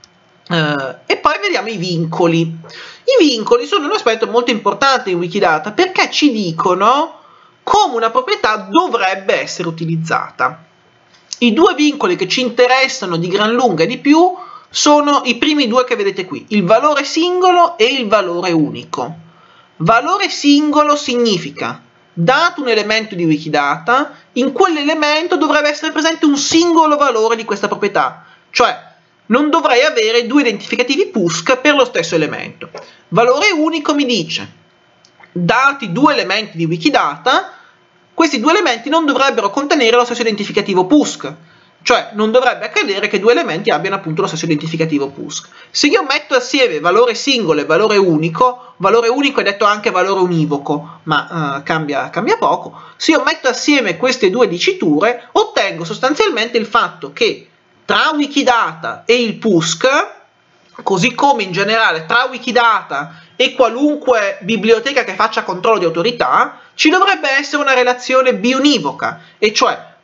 Uh, e poi vediamo i vincoli. I vincoli sono un aspetto molto importante in Wikidata, perché ci dicono come una proprietà dovrebbe essere utilizzata. I due vincoli che ci interessano di gran lunga di più sono i primi due che vedete qui, il valore singolo e il valore unico. Valore singolo significa, dato un elemento di Wikidata, in quell'elemento dovrebbe essere presente un singolo valore di questa proprietà, cioè non dovrei avere due identificativi P U S C per lo stesso elemento. Valore unico mi dice, dati due elementi di Wikidata, questi due elementi non dovrebbero contenere lo stesso identificativo P U S C, cioè non dovrebbe accadere che due elementi abbiano appunto lo stesso identificativo P U S C. Se io metto assieme valore singolo e valore unico, valore unico è detto anche valore univoco, ma uh, cambia, cambia poco, se io metto assieme queste due diciture, ottengo sostanzialmente il fatto che tra Wikidata e il P U S C, così come in generale tra Wikidata e qualunque biblioteca che faccia controllo di autorità, ci dovrebbe essere una relazione biunivoca, e cioè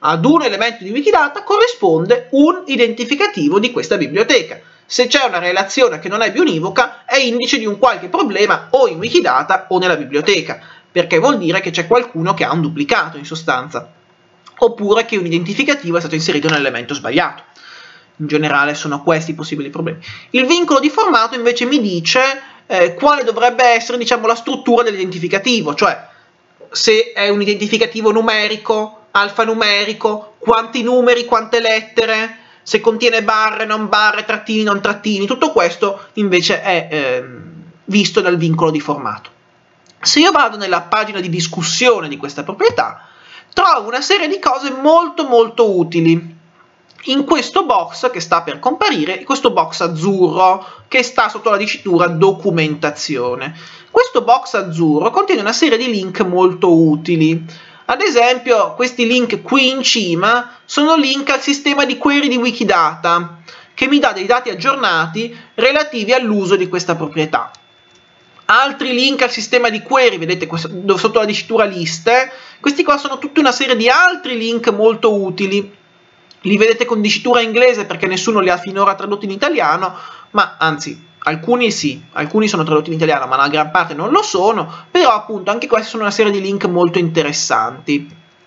ad un elemento di Wikidata corrisponde un identificativo di questa biblioteca. Se c'è una relazione che non è bionivoca, è indice di un qualche problema o in Wikidata o nella biblioteca, perché vuol dire che c'è qualcuno che ha un duplicato in sostanza, oppure che un identificativo è stato inserito nell'elemento sbagliato. In generale sono questi i possibili problemi. Il vincolo di formato invece mi dice eh, quale dovrebbe essere, diciamo, la struttura dell'identificativo, cioè se è un identificativo numerico, alfanumerico, quanti numeri, quante lettere, se contiene barre, non barre, trattini, non trattini, tutto questo invece è eh, visto dal vincolo di formato. Se io vado nella pagina di discussione di questa proprietà, trovo una serie di cose molto molto utili. In questo box che sta per comparire, questo box azzurro che sta sotto la dicitura documentazione. Questo box azzurro contiene una serie di link molto utili. Ad esempio, questi link qui in cima sono link al sistema di query di Wikidata, che mi dà dei dati aggiornati relativi all'uso di questa proprietà. Altri link al sistema di query, vedete sotto la dicitura liste, questi qua sono tutta una serie di altri link molto utili. Li vedete con dicitura inglese perché nessuno li ha finora tradotti in italiano, ma anzi, alcuni sì, alcuni sono tradotti in italiano, ma la gran parte non lo sono, però appunto anche questi sono una serie di link molto interessanti.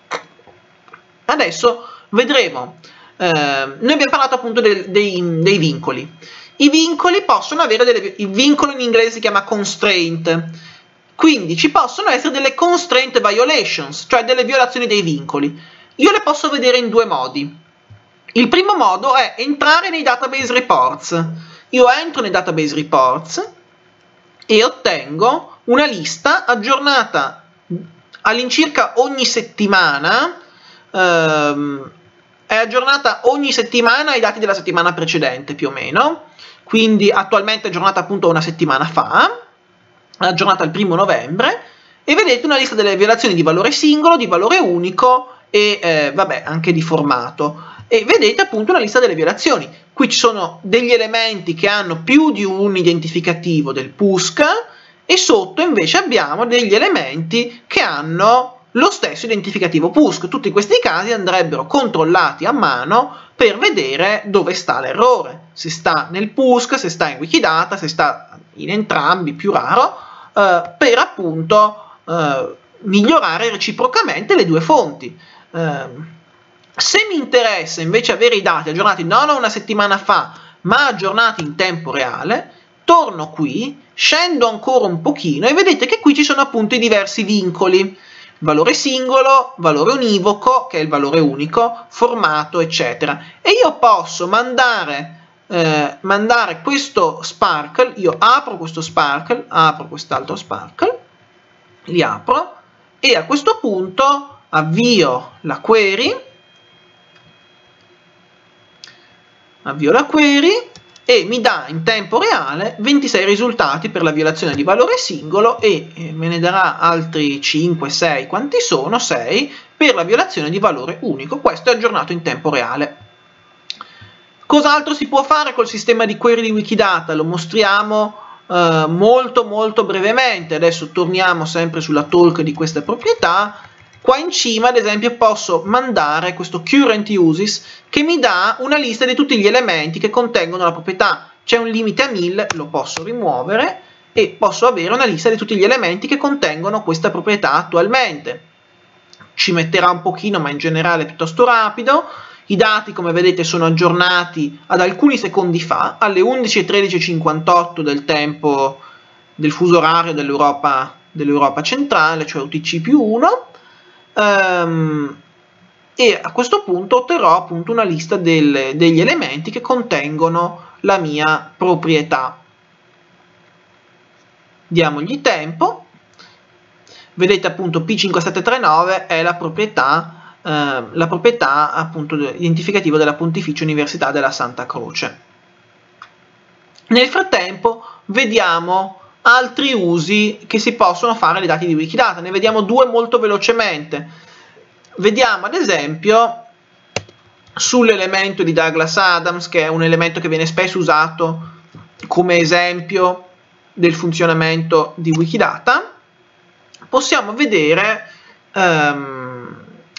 Adesso vedremo, eh, noi abbiamo parlato appunto dei, dei, dei vincoli. I vincoli possono avere delle, il vincolo in inglese si chiama constraint, quindi ci possono essere delle constraint violations, cioè delle violazioni dei vincoli. Io le posso vedere in due modi. Il primo modo è entrare nei database reports. Io entro nei database reports e ottengo una lista aggiornata all'incirca ogni settimana, ehm, è aggiornata ogni settimana ai dati della settimana precedente più o meno, quindi attualmente è aggiornata appunto una settimana fa, aggiornata il primo novembre, e vedete una lista delle violazioni di valore singolo, di valore unico e eh, vabbè anche di formato. E vedete appunto una lista delle violazioni. Qui ci sono degli elementi che hanno più di un identificativo del P U S C e sotto invece abbiamo degli elementi che hanno lo stesso identificativo P U S C. Tutti questi casi andrebbero controllati a mano per vedere dove sta l'errore, se sta nel P U S C, se sta in Wikidata, se sta in entrambi, più raro, eh, per appunto eh, migliorare reciprocamente le due fonti. Eh, Se mi interessa invece avere i dati aggiornati non una settimana fa, ma aggiornati in tempo reale, torno qui, scendo ancora un pochino e vedete che qui ci sono appunto i diversi vincoli. Valore singolo, valore univoco, che è il valore unico, formato, eccetera. E io posso mandare, eh, mandare questo Sparkle, io apro questo Sparkle, apro quest'altro Sparkle, li apro e a questo punto avvio la query, avvio la query e mi dà in tempo reale ventisei risultati per la violazione di valore singolo e me ne darà altri cinque, sei, quanti sono? sei per la violazione di valore unico. Questo è aggiornato in tempo reale. Cos'altro si può fare col sistema di query di Wikidata? Lo mostriamo eh, molto molto brevemente. Adesso torniamo sempre sulla talk di questa proprietà. Qua in cima, ad esempio, posso mandare questo current uses che mi dà una lista di tutti gli elementi che contengono la proprietà. C'è un limite a mille, lo posso rimuovere e posso avere una lista di tutti gli elementi che contengono questa proprietà attualmente. Ci metterà un pochino, ma in generale è piuttosto rapido. I dati, come vedete, sono aggiornati ad alcuni secondi fa, alle undici e tredici e cinquantotto del tempo del fuso orario dell'Europa dell'Europa centrale, cioè U T C più uno. Um, e a questo punto otterrò appunto una lista del, degli elementi che contengono la mia proprietà. Diamogli tempo. Vedete appunto P cinque sette tre nove è la proprietà, eh, la proprietà appunto identificativa della Pontificia Università della Santa Croce. Nel frattempo vediamo altri usi che si possono fare dei dati di Wikidata. Ne vediamo due molto velocemente. Vediamo ad esempio sull'elemento di Douglas Adams, che è un elemento che viene spesso usato come esempio del funzionamento di Wikidata. Possiamo vedere um,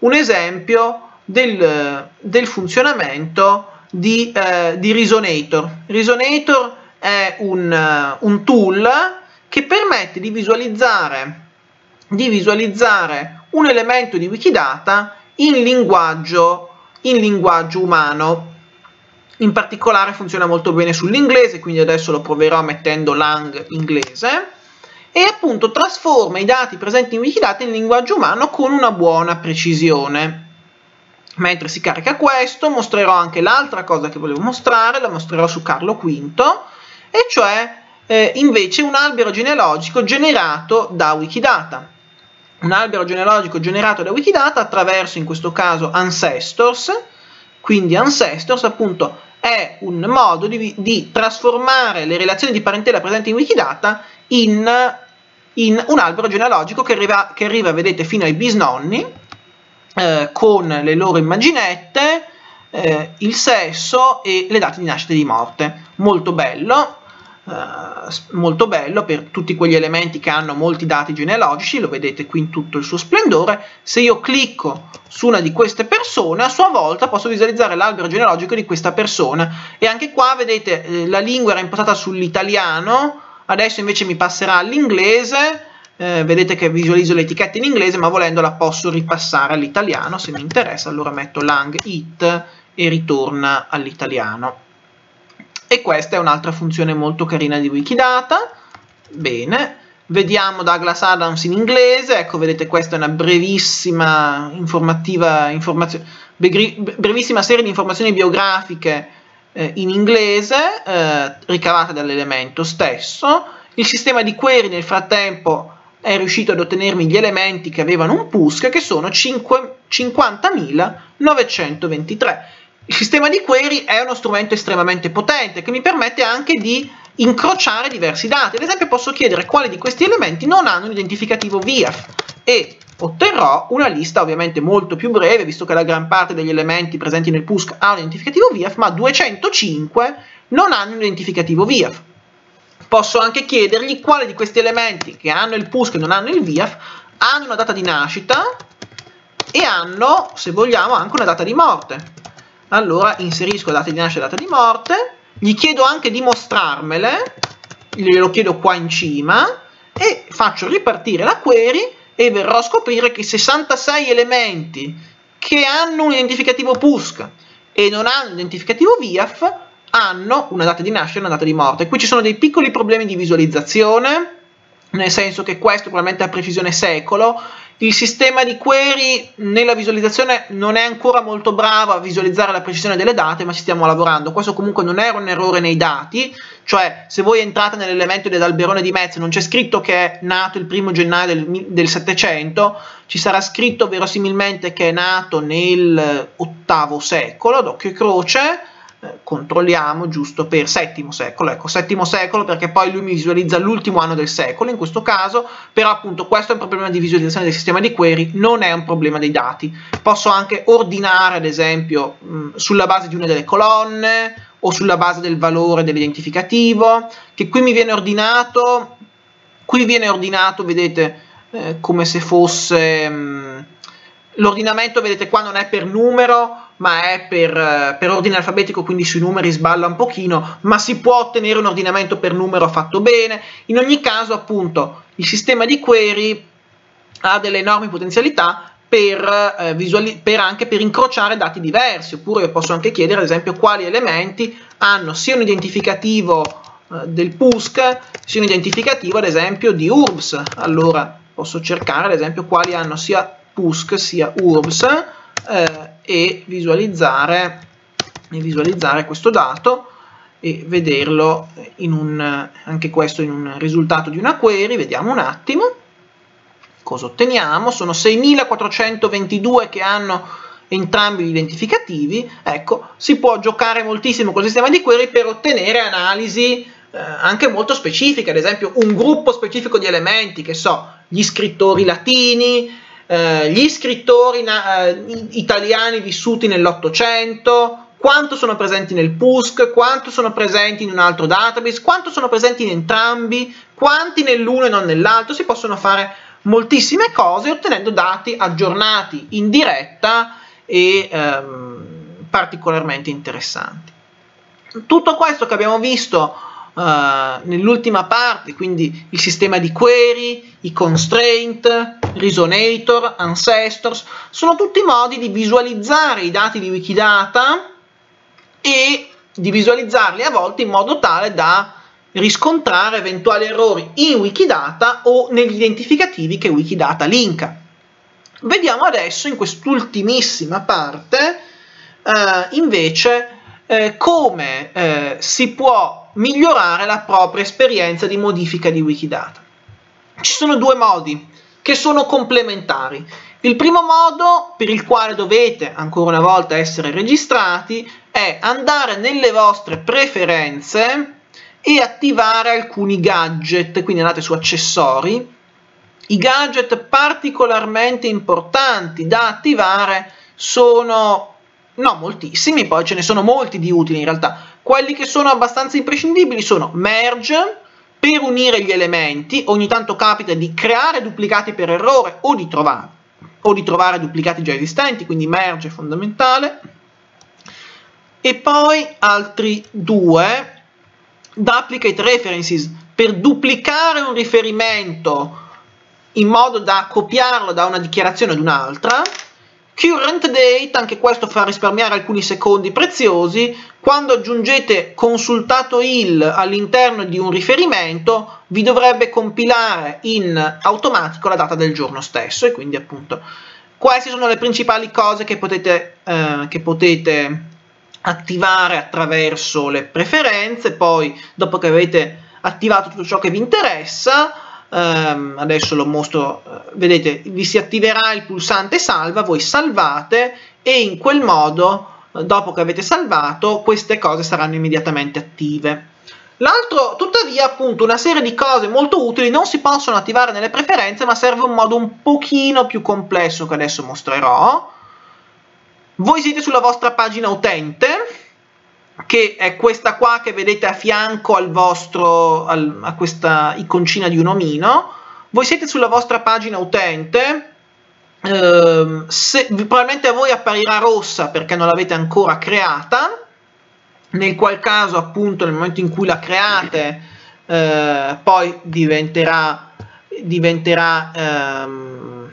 un esempio del, del funzionamento di, eh, di Resonator. Resonator è un, un tool che permette di visualizzare, di visualizzare un elemento di Wikidata in linguaggio, in linguaggio umano. In particolare funziona molto bene sull'inglese, quindi adesso lo proverò mettendo lang inglese, e appunto trasforma i dati presenti in Wikidata in linguaggio umano con una buona precisione. Mentre si carica questo, mostrerò anche l'altra cosa che volevo mostrare, la mostrerò su Carlo quinto, e cioè eh, invece un albero genealogico generato da Wikidata. Un albero genealogico generato da Wikidata attraverso, in questo caso, Ancestors. Quindi Ancestors appunto è un modo di, di trasformare le relazioni di parentela presenti in Wikidata in, in un albero genealogico che arriva, che arriva, vedete, fino ai bisnonni, eh, con le loro immaginette, eh, il sesso e le date di nascita e di morte. Molto bello. Uh, molto bello per tutti quegli elementi che hanno molti dati genealogici, lo vedete qui in tutto il suo splendore. Se io clicco su una di queste persone, a sua volta posso visualizzare l'albero genealogico di questa persona, e anche qua vedete eh, la lingua era impostata sull'italiano, adesso invece mi passerà all'inglese. Eh, vedete che visualizzo le etichette in inglese, ma volendola posso ripassare all'italiano se mi interessa. Allora metto lang it e ritorna all'italiano. E questa è un'altra funzione molto carina di Wikidata. Bene, vediamo Douglas Adams in inglese. Ecco, vedete, questa è una brevissima informativa, informazione, brevissima serie di informazioni biografiche eh, in inglese, eh, ricavate dall'elemento stesso. Il sistema di query nel frattempo è riuscito ad ottenermi gli elementi che avevano un P U S C, che sono cinquantamilanovecentoventitré. Il sistema di query è uno strumento estremamente potente che mi permette anche di incrociare diversi dati. Ad esempio posso chiedere quali di questi elementi non hanno un identificativo V I A F e otterrò una lista ovviamente molto più breve, visto che la gran parte degli elementi presenti nel P U S C ha un identificativo V I A F, ma duecentocinque non hanno un identificativo V I A F. Posso anche chiedergli quali di questi elementi che hanno il P U S C e non hanno il V I A F hanno una data di nascita e hanno, se vogliamo, anche una data di morte. Allora inserisco data di nascita e data di morte, gli chiedo anche di mostrarmele, glielo chiedo qua in cima, e faccio ripartire la query e verrò a scoprire che sessantasei elementi che hanno un identificativo P U S C e non hanno un identificativo V I A F hanno una data di nascita e una data di morte. Qui ci sono dei piccoli problemi di visualizzazione, nel senso che questo probabilmente ha precisione secolo. Il sistema di query nella visualizzazione non è ancora molto bravo a visualizzare la precisione delle date, ma ci stiamo lavorando. Questo comunque non era un errore nei dati, cioè se voi entrate nell'elemento dell'alberone di Metz non c'è scritto che è nato il primo gennaio del, del settecento, ci sarà scritto verosimilmente che è nato nel ottavo secolo, ad occhio e croce. Controlliamo giusto per settimo secolo, ecco, settimo secolo, perché poi lui mi visualizza l'ultimo anno del secolo in questo caso, però appunto questo è un problema di visualizzazione del sistema di query, non è un problema dei dati. Posso anche ordinare, ad esempio, mh, sulla base di una delle colonne o sulla base del valore dell'identificativo, che qui mi viene ordinato, qui viene ordinato, vedete, eh, come se fosse... Mh, l'ordinamento, vedete, qua non è per numero, ma è per, per ordine alfabetico, quindi sui numeri sballa un pochino, ma si può ottenere un ordinamento per numero fatto bene. In ogni caso, appunto, il sistema di query ha delle enormi potenzialità per, eh, visuali- per anche per incrociare dati diversi, oppure io posso anche chiedere, ad esempio, quali elementi hanno sia un identificativo eh, del P U S C, sia un identificativo, ad esempio, di U R B S. Allora, posso cercare, ad esempio, quali hanno sia P U S C sia U R B S, eh, e visualizzare, e visualizzare questo dato e vederlo in un, anche questo in un risultato di una query. Vediamo un attimo cosa otteniamo. Sono seimilaquattrocentoventidue che hanno entrambi gli identificativi. Ecco, si può giocare moltissimo col sistema di query per ottenere analisi eh, anche molto specifiche, ad esempio un gruppo specifico di elementi, che so, gli scrittori latini, Uh, gli scrittori uh, italiani vissuti nell'Ottocento, quanto sono presenti nel P U S C, quanto sono presenti in un altro database, quanto sono presenti in entrambi, quanti nell'uno e non nell'altro. Si possono fare moltissime cose, ottenendo dati aggiornati in diretta e ehm, particolarmente interessanti. Tutto questo che abbiamo visto uh, nell'ultima parte, quindi il sistema di query, i constraint, resonator, ancestors, sono tutti modi di visualizzare i dati di Wikidata e di visualizzarli a volte in modo tale da riscontrare eventuali errori in Wikidata o negli identificativi che Wikidata linka. Vediamo adesso in quest'ultimissima parte eh, invece eh, come eh, si può migliorare la propria esperienza di modifica di Wikidata. Ci sono due modi che sono complementari. Il primo modo, per il quale dovete ancora una volta essere registrati, è andare nelle vostre preferenze e attivare alcuni gadget, quindi andate su accessori. I gadget particolarmente importanti da attivare sono, no moltissimi, poi ce ne sono molti di utili in realtà. Quelli che sono abbastanza imprescindibili sono merge, per unire gli elementi, ogni tanto capita di creare duplicati per errore o di trovare, o di trovare duplicati già esistenti, quindi merge è fondamentale. E poi altri due, duplicate references, per duplicare un riferimento in modo da copiarlo da una dichiarazione ad un'altra. Current date, anche questo fa risparmiare alcuni secondi preziosi. Quando aggiungete consultato il all'interno di un riferimento, vi dovrebbe compilare in automatico la data del giorno stesso, e quindi appunto queste sono le principali cose che potete, eh, che potete attivare attraverso le preferenze. Poi, dopo che avete attivato tutto ciò che vi interessa, Um, adesso lo mostro, uh, vedete, vi si attiverà il pulsante salva, voi salvate e in quel modo, uh, dopo che avete salvato, queste cose saranno immediatamente attive. L'altro, tuttavia, appunto, una serie di cose molto utili non si possono attivare nelle preferenze, ma serve un modo un pochino più complesso che adesso mostrerò. Voi siete sulla vostra pagina utente, che è questa qua che vedete a fianco al vostro, al, a questa iconcina di un omino. Voi siete sulla vostra pagina utente, eh, se, probabilmente a voi apparirà rossa perché non l'avete ancora creata, nel qual caso appunto nel momento in cui la create eh, poi diventerà, diventerà, ehm,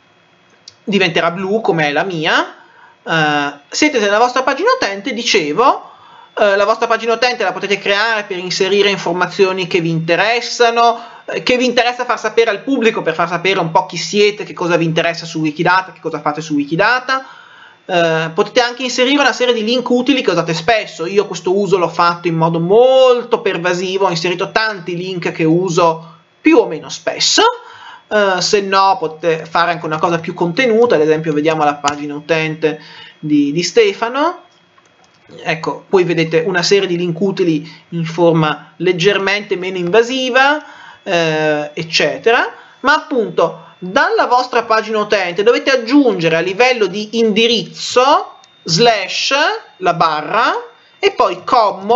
diventerà blu come è la mia. Eh, siete nella vostra pagina utente, dicevo. Uh, la vostra pagina utente la potete creare per inserire informazioni che vi interessano, eh, che vi interessa far sapere al pubblico, per far sapere un po' chi siete, che cosa vi interessa su Wikidata, che cosa fate su Wikidata. Uh, potete anche inserire una serie di link utili che usate spesso. Io questo uso l'ho fatto in modo molto pervasivo, ho inserito tanti link che uso più o meno spesso. Uh, se no potete fare anche una cosa più contenuta, ad esempio vediamo la pagina utente di, di Stefano. Ecco, poi vedete una serie di link utili in forma leggermente meno invasiva, eh, eccetera, ma appunto dalla vostra pagina utente dovete aggiungere a livello di indirizzo slash la barra e poi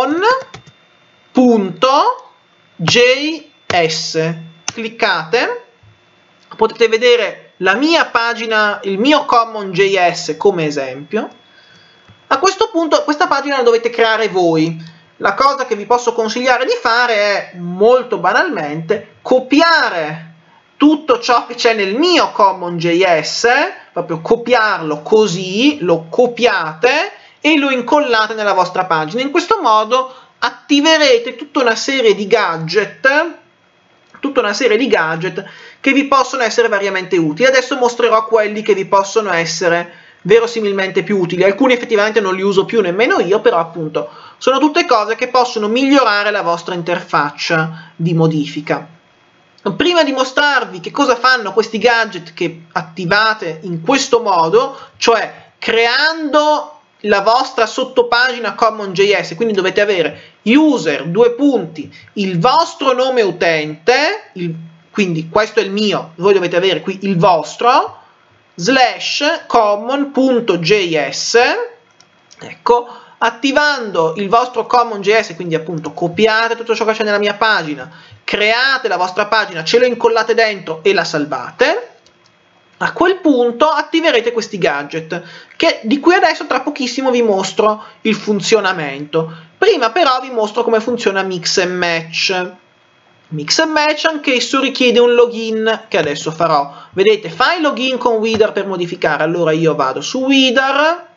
common.js. Cliccate, potete vedere la mia pagina, il mio common.js come esempio. A questo punto questa pagina la dovete creare voi. La cosa che vi posso consigliare di fare è, molto banalmente, copiare tutto ciò che c'è nel mio common.js, proprio copiarlo così, lo copiate e lo incollate nella vostra pagina. In questo modo attiverete tutta una serie di gadget, tutta una serie di gadget che vi possono essere variamente utili. Adesso mostrerò quelli che vi possono essere verosimilmente più utili. Alcuni effettivamente non li uso più nemmeno io, però appunto sono tutte cose che possono migliorare la vostra interfaccia di modifica. Prima di mostrarvi che cosa fanno questi gadget che attivate in questo modo, cioè creando la vostra sottopagina common.js, quindi dovete avere user, due punti, il vostro nome utente, il, quindi questo è il mio, voi dovete avere qui il vostro, slash common.js, ecco, attivando il vostro CommonJS, quindi appunto copiate tutto ciò che c'è nella mia pagina, create la vostra pagina, ce lo incollate dentro e la salvate. A quel punto attiverete questi gadget, che, di cui adesso tra pochissimo vi mostro il funzionamento. Prima però vi mostro come funziona Mix and Match. Mix and Match anch'esso richiede un login, che adesso farò. Vedete, fai login con Widar per modificare. Allora io vado su Widar,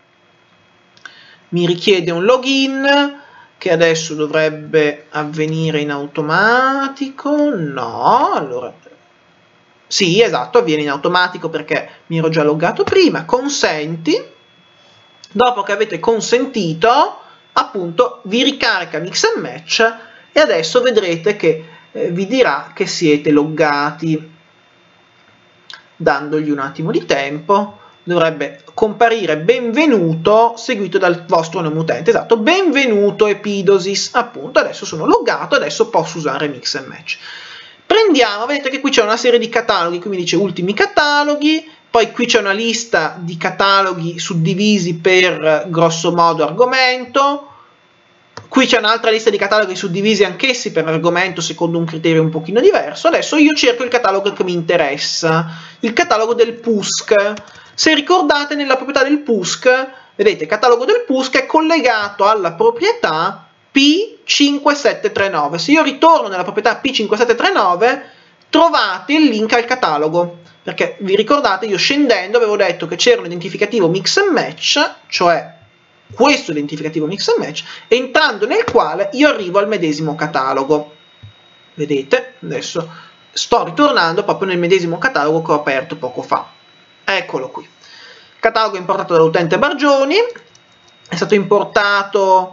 mi richiede un login, che adesso dovrebbe avvenire in automatico. No, allora... Sì, esatto, avviene in automatico perché mi ero già loggato prima. Consenti. Dopo che avete consentito, appunto, vi ricarica Mix and Match e adesso vedrete che eh, vi dirà che siete loggati. Dandogli un attimo di tempo, dovrebbe comparire benvenuto seguito dal vostro nome utente. Esatto, benvenuto Epidosis. Appunto, adesso sono loggato, adesso posso usare Mix and Match. Prendiamo, vedete che qui c'è una serie di cataloghi, qui mi dice ultimi cataloghi, poi qui c'è una lista di cataloghi suddivisi per grosso modo argomento, qui c'è un'altra lista di cataloghi suddivisi anch'essi per argomento secondo un criterio un pochino diverso. Adesso io cerco il catalogo che mi interessa, il catalogo del P U S C. Se ricordate, nella proprietà del P U S C, vedete, il catalogo del P U S C è collegato alla proprietà P cinquemilasette trentanove. Se io ritorno nella proprietà P cinquemilasette trentanove trovate il link al catalogo, perché vi ricordate, io scendendo avevo detto che c'era un identificativo Mix and Match, cioè questo identificativo Mix and Match, entrando nel quale io arrivo al medesimo catalogo. Vedete, adesso sto ritornando proprio nel medesimo catalogo che ho aperto poco fa. Eccolo qui, catalogo importato dall'utente Bargioni, è stato importato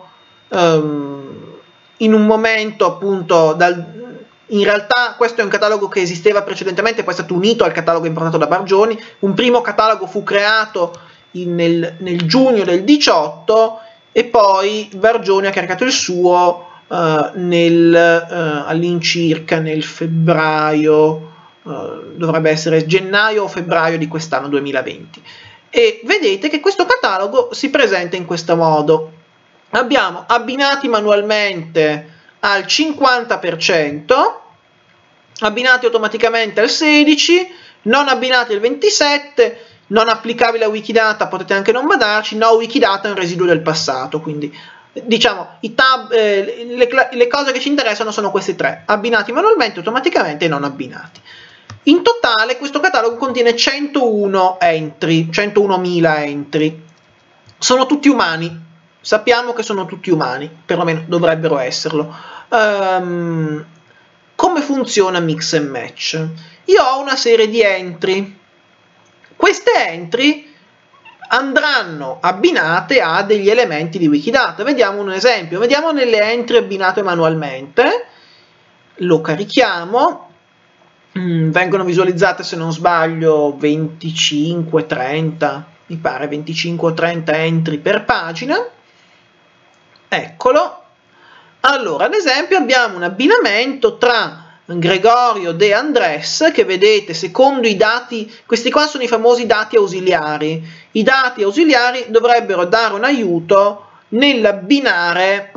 in un momento appunto dal, in realtà questo è un catalogo che esisteva precedentemente, poi è stato unito al catalogo importato da Bargioni. Un primo catalogo fu creato in, nel, nel giugno del diciotto e poi Bargioni ha caricato il suo uh, nel, uh, all'incirca nel febbraio, uh, dovrebbe essere gennaio o febbraio di quest'anno duemilaventi, e vedete che questo catalogo si presenta in questo modo. Abbiamo abbinati manualmente al cinquanta per cento, abbinati automaticamente al sedici per cento, non abbinati al ventisette per cento, non applicabile a Wikidata, potete anche non badarci, no Wikidata è un residuo del passato, quindi diciamo i tab, eh, le, le cose che ci interessano sono queste tre, abbinati manualmente, automaticamente e non abbinati. In totale questo catalogo contiene centouno entry, centounomila entry, sono tutti umani. Sappiamo che sono tutti umani, perlomeno dovrebbero esserlo. Um, come funziona Mix and Match? Io ho una serie di entry. Queste entry andranno abbinate a degli elementi di Wikidata. Vediamo un esempio. Vediamo nelle entry abbinate manualmente. Lo carichiamo. Mm, vengono visualizzate, se non sbaglio, venticinque trenta, mi pare venticinque o trenta entry per pagina. Eccolo. Allora, ad esempio abbiamo un abbinamento tra Gregorio De Andrés, che vedete secondo i dati, questi qua sono i famosi dati ausiliari. I dati ausiliari dovrebbero dare un aiuto nell'abbinare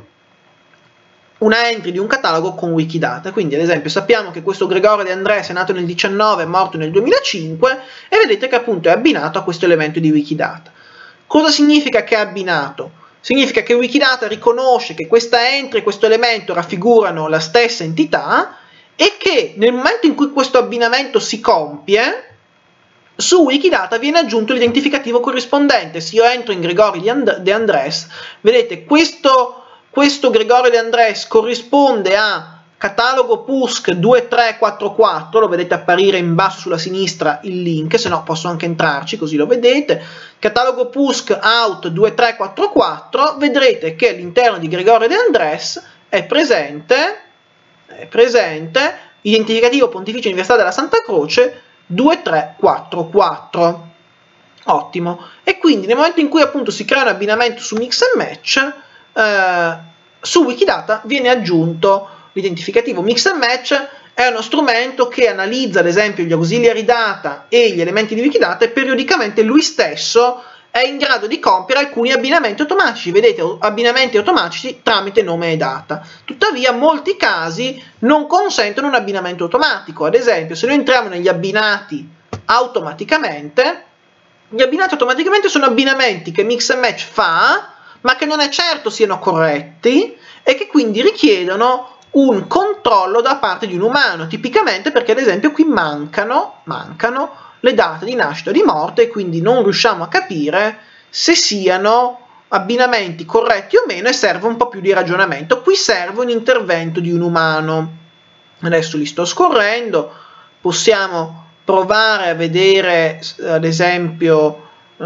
una entry di un catalogo con Wikidata. Quindi ad esempio sappiamo che questo Gregorio De Andrés è nato nel diciannove, è morto nel duemilacinque, e vedete che appunto è abbinato a questo elemento di Wikidata. Cosa significa che è abbinato? Significa che Wikidata riconosce che questa entry e questo elemento raffigurano la stessa entità e che nel momento in cui questo abbinamento si compie, su Wikidata viene aggiunto l'identificativo corrispondente. Se io entro in Gregorio De Andrés, vedete questo, questo Gregorio De Andrés corrisponde a catalogo P U S C due tre quattro quattro, lo vedete apparire in basso sulla sinistra il link, se no posso anche entrarci così lo vedete. Catalogo P U S C out due tre quattro quattro, vedrete che all'interno di Gregorio De Andrés è presente, è presente identificativo Pontificia Università della Santa Croce due tre quattro quattro. Ottimo. E quindi nel momento in cui appunto si crea un abbinamento su Mix and Match, eh, su Wikidata viene aggiunto l'identificativo. Mix and Match è uno strumento che analizza ad esempio gli auxiliary data e gli elementi di Wikidata e periodicamente lui stesso è in grado di compiere alcuni abbinamenti automatici, vedete, abbinamenti automatici tramite nome e data. Tuttavia molti casi non consentono un abbinamento automatico. Ad esempio, se noi entriamo negli abbinati automaticamente, gli abbinati automaticamente sono abbinamenti che Mix and Match fa, ma che non è certo siano corretti e che quindi richiedono un controllo da parte di un umano, tipicamente perché ad esempio qui mancano, mancano le date di nascita e di morte e quindi non riusciamo a capire se siano abbinamenti corretti o meno e serve un po' più di ragionamento. Qui serve un intervento di un umano. Adesso li sto scorrendo, possiamo provare a vedere ad esempio,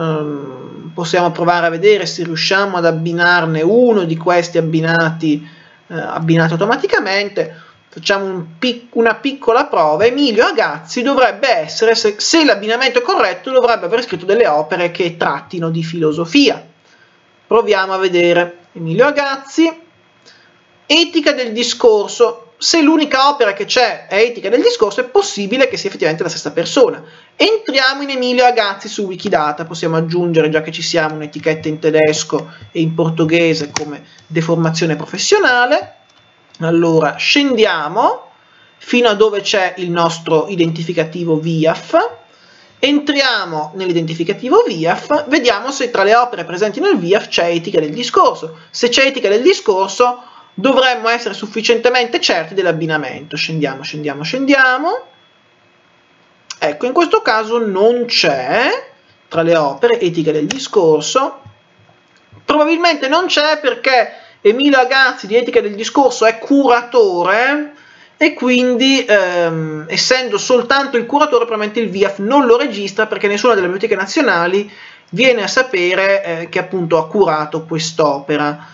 um, possiamo provare a vedere se riusciamo ad abbinarne uno di questi abbinati, uh, abbinati automaticamente. Facciamo un pic una piccola prova. Emilio Agazzi dovrebbe essere, se, se l'abbinamento è corretto, dovrebbe aver scritto delle opere che trattino di filosofia. Proviamo a vedere. Emilio Agazzi, Etica del discorso. Se l'unica opera che c'è è Etica del discorso, è possibile che sia effettivamente la stessa persona. Entriamo in Emilio Agazzi su Wikidata, possiamo aggiungere, già che ci siamo, un'etichetta in tedesco e in portoghese come deformazione professionale. Allora scendiamo fino a dove c'è il nostro identificativo V I A F, entriamo nell'identificativo V I A F, vediamo se tra le opere presenti nel V I A F c'è Etica del discorso. Se c'è Etica del discorso dovremmo essere sufficientemente certi dell'abbinamento. Scendiamo, scendiamo, scendiamo. Ecco, in questo caso non c'è tra le opere Etica del discorso. Probabilmente non c'è perché Emilio Agazzi di Etica del discorso è curatore e quindi ehm, essendo soltanto il curatore probabilmente il V I A F non lo registra perché nessuna delle biblioteche nazionali viene a sapere eh, che appunto ha curato quest'opera.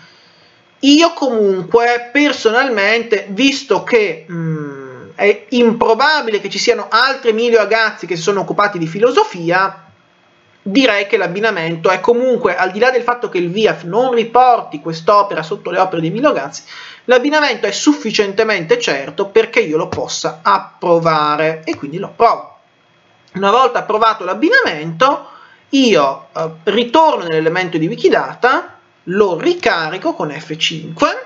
Io comunque personalmente, visto che mh, è improbabile che ci siano altri Emilio Agazzi che si sono occupati di filosofia, direi che l'abbinamento è comunque, al di là del fatto che il V I A F non riporti quest'opera sotto le opere di Emilio Agazzi, l'abbinamento è sufficientemente certo perché io lo possa approvare e quindi lo approvo. Una volta approvato l'abbinamento, io eh, ritorno nell'elemento di Wikidata, lo ricarico con F cinque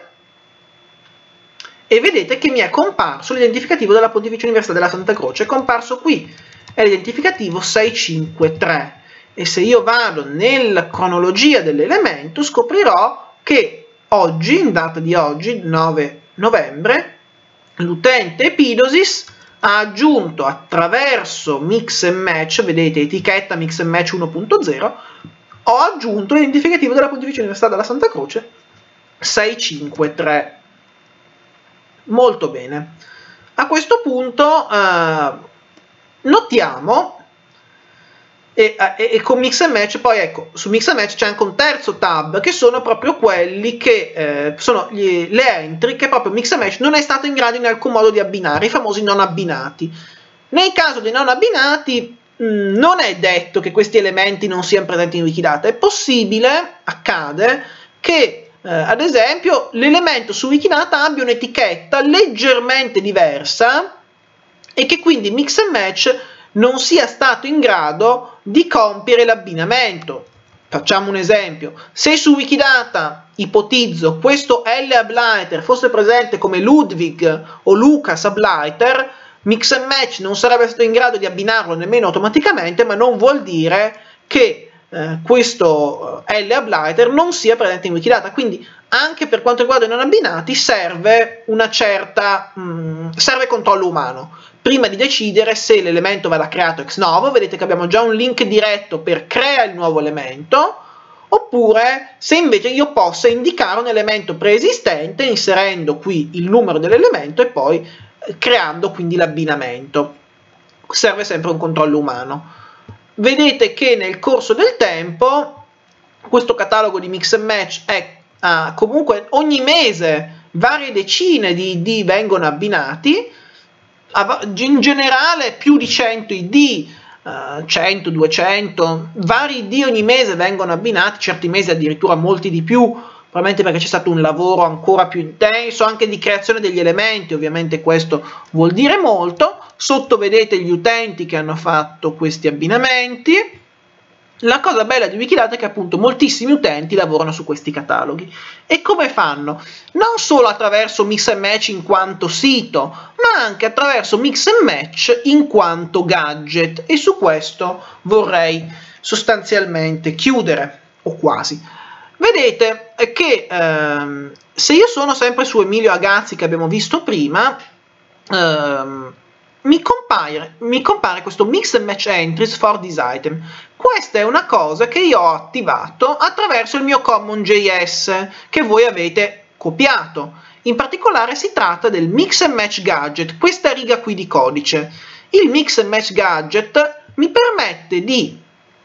e vedete che mi è comparso l'identificativo della Pontificia Università della Santa Croce, è comparso qui, è l'identificativo sei cinque tre. E se io vado nella cronologia dell'elemento scoprirò che oggi, in data di oggi, nove novembre, l'utente Epidosis ha aggiunto attraverso Mix and Match, vedete etichetta Mix and Match uno punto zero, ho aggiunto l'identificativo della Pontificia Università della Santa Croce sei cinque tre. Molto bene. A questo punto eh, notiamo E, e, e con Mix and Match, poi ecco, su Mix and Match c'è anche un terzo tab che sono proprio quelli che eh, sono gli, le entry che proprio Mix and Match non è stato in grado in alcun modo di abbinare, i famosi non abbinati. Nel caso dei non abbinati mh, non è detto che questi elementi non siano presenti in Wikidata, è possibile, accade, che eh, ad esempio l'elemento su Wikidata abbia un'etichetta leggermente diversa e che quindi Mix and Match non sia stato in grado di compiere l'abbinamento. Facciamo un esempio. Se su Wikidata, ipotizzo, questo L. Ableiter fosse presente come Ludwig o Lucas Ableiter, Mix and Match non sarebbe stato in grado di abbinarlo nemmeno automaticamente, ma non vuol dire che eh, questo L. Ableiter non sia presente in Wikidata. Quindi anche per quanto riguarda i non abbinati serve una certa mh, serve controllo umano. Prima di decidere se l'elemento verrà creato ex novo, vedete che abbiamo già un link diretto per crea il nuovo elemento, oppure se invece io possa indicare un elemento preesistente inserendo qui il numero dell'elemento e poi creando quindi l'abbinamento. Serve sempre un controllo umano. Vedete che nel corso del tempo questo catalogo di Mix and Match è uh, comunque ogni mese varie decine di I D vengono abbinati, in generale più di cento I D, uh, cento, duecento, vari I D ogni mese vengono abbinati, certi mesi addirittura molti di più, probabilmente perché c'è stato un lavoro ancora più intenso, anche di creazione degli elementi, ovviamente questo vuol dire molto. Sotto vedete gli utenti che hanno fatto questi abbinamenti, La cosa bella di Wikidata è che appunto moltissimi utenti lavorano su questi cataloghi. E come fanno? Non solo attraverso Mix and Match in quanto sito, ma anche attraverso Mix and Match in quanto gadget. E su questo vorrei sostanzialmente chiudere, o quasi. Vedete che ehm, se io sono sempre su Emilio Agazzi che abbiamo visto prima, ehm, Mi compare, mi compare questo Mix and Match Entries for this item. Questa è una cosa che io ho attivato attraverso il mio Common.js che voi avete copiato. In particolare si tratta del Mix and Match Gadget, questa riga qui di codice. Il Mix and Match Gadget mi permette di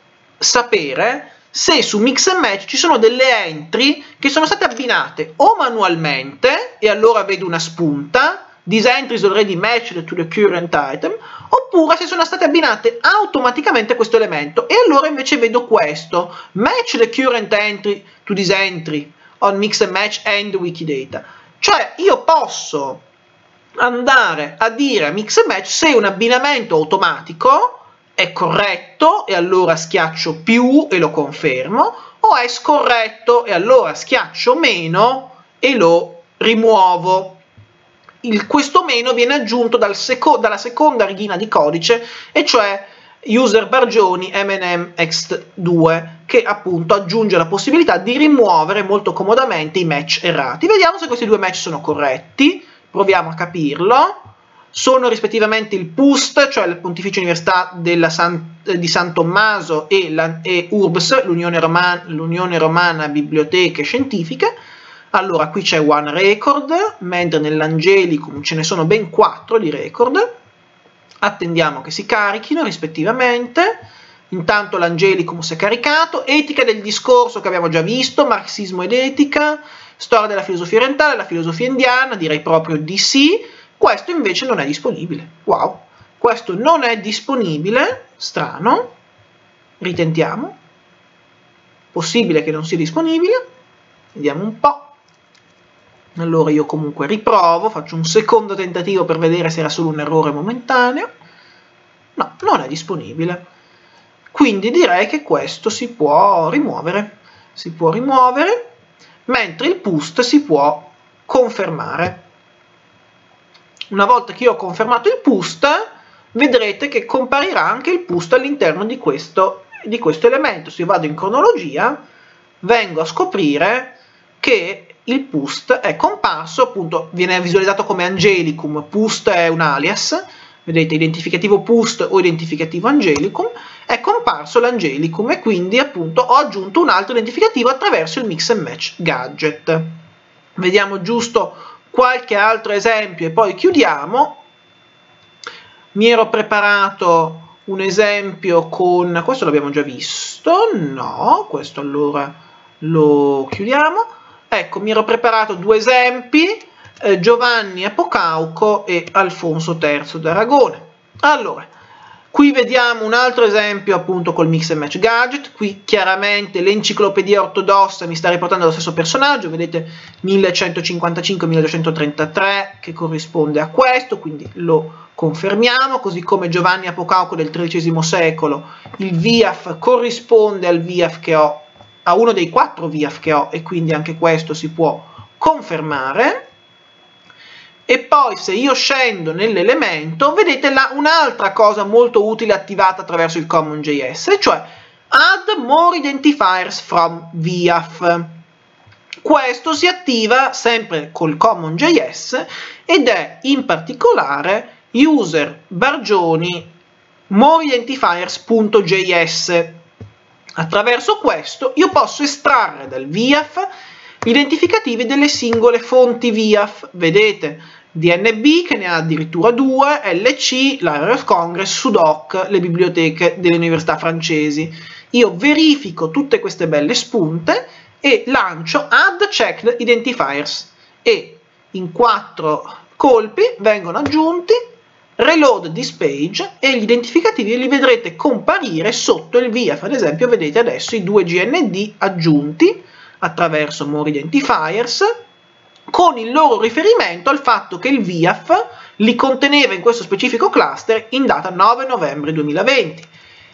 sapere se su Mix and Match ci sono delle entry che sono state abbinate o manualmente, e allora vedo una spunta, These entries already matched to the current item, oppure se sono state abbinate automaticamente a questo elemento, e allora invece vedo questo, match the current entry to this entry on Mix and Match and Wikidata. Cioè io posso andare a dire a Mix and Match se un abbinamento automatico è corretto e allora schiaccio più e lo confermo, o è scorretto e allora schiaccio meno e lo rimuovo. Il, questo meno viene aggiunto dal seco, dalla seconda righina di codice, e cioè user Bargioni M and M X due, che appunto aggiunge la possibilità di rimuovere molto comodamente i match errati. Vediamo se questi due match sono corretti, proviamo a capirlo. Sono rispettivamente il P U S T, cioè la Pontificia Università della San, di San Tommaso, e, la, e U R B S, l'Unione Romana, l'Unione Romana Biblioteche Scientifiche. Allora, qui c'è one record, mentre nell'Angelicum ce ne sono ben quattro di record. Attendiamo che si carichino rispettivamente. Intanto l'Angelicum si è caricato. Etica del discorso che abbiamo già visto, marxismo ed etica, storia della filosofia orientale, la filosofia indiana, direi proprio di sì. Questo invece non è disponibile. Wow, questo non è disponibile, strano. Ritentiamo. Possibile che non sia disponibile. Vediamo un po'. Allora io comunque riprovo, faccio un secondo tentativo per vedere se era solo un errore momentaneo. No, non è disponibile. Quindi direi che questo si può rimuovere. Si può rimuovere, mentre il P U S T si può confermare. Una volta che io ho confermato il P U S T, vedrete che comparirà anche il P U S T all'interno di questo, di questo elemento. Se io vado in cronologia, vengo a scoprire che il P U S T è comparso, appunto viene visualizzato come Angelicum, P U S T è un alias, vedete, identificativo P U S T o identificativo Angelicum, è comparso l'Angelicum, e quindi appunto ho aggiunto un altro identificativo attraverso il Mix and Match Gadget. Vediamo giusto qualche altro esempio e poi chiudiamo. Mi ero preparato un esempio con, questo l'abbiamo già visto, no, questo allora lo chiudiamo. Ecco, mi ero preparato due esempi, eh, Giovanni Apocauco e Alfonso terzo d'Aragone. Allora, qui vediamo un altro esempio appunto col Mix and Match Gadget. Qui chiaramente l'enciclopedia ortodossa mi sta riportando lo stesso personaggio, vedete millecentocinquantacinque milleduecentotrentatré che corrisponde a questo, quindi lo confermiamo, così come Giovanni Apocauco del tredicesimo secolo, il V I A F corrisponde al V I A F che ho, a uno dei quattro V I A F che ho, e quindi anche questo si può confermare. E poi se io scendo nell'elemento, vedete là un'altra cosa molto utile attivata attraverso il Common.js, cioè add more identifiers from V I A F. Questo si attiva sempre col Common.js ed è in particolare user Bargioni more identifiers.js. Attraverso questo io posso estrarre dal V I A F gli identificativi delle singole fonti V I A F, vedete, D N B che ne ha addirittura due, L C, Library of Congress, Sudoc, le biblioteche delle università francesi. Io verifico tutte queste belle spunte e lancio add checked identifiers, e in quattro colpi vengono aggiunti reload this page e gli identificativi li vedrete comparire sotto il V I A F. Ad esempio vedete adesso i due G N D aggiunti attraverso more identifiers con il loro riferimento al fatto che il V I A F li conteneva in questo specifico cluster in data nove novembre duemilaventi.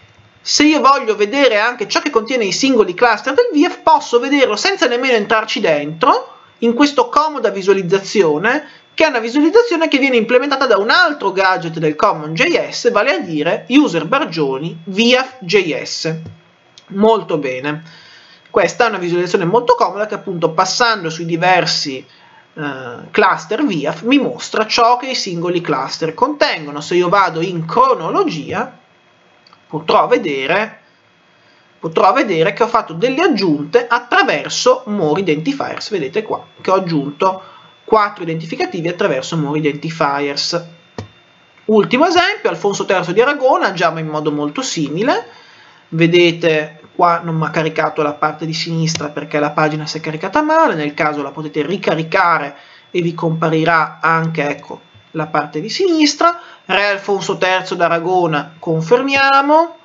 se io voglio vedere anche ciò che contiene i singoli cluster del V I A F, posso vederlo senza nemmeno entrarci dentro, in questa comoda visualizzazione, che è una visualizzazione che viene implementata da un altro gadget del Common J S, vale a dire User Bargioni V I A F J S. Molto bene. Questa è una visualizzazione molto comoda che appunto passando sui diversi eh, cluster V I A F mi mostra ciò che i singoli cluster contengono. Se io vado in cronologia potrò vedere, potrò vedere che ho fatto delle aggiunte attraverso More Identifiers. Vedete qua che ho aggiunto quattro identificativi attraverso More Identifiers. Ultimo esempio, Alfonso terzo di Aragona, agiamo in modo molto simile. Vedete qua non mi ha caricato la parte di sinistra perché la pagina si è caricata male, nel caso la potete ricaricare e vi comparirà anche, ecco, la parte di sinistra. Re Alfonso terzo d'Aragona, confermiamo.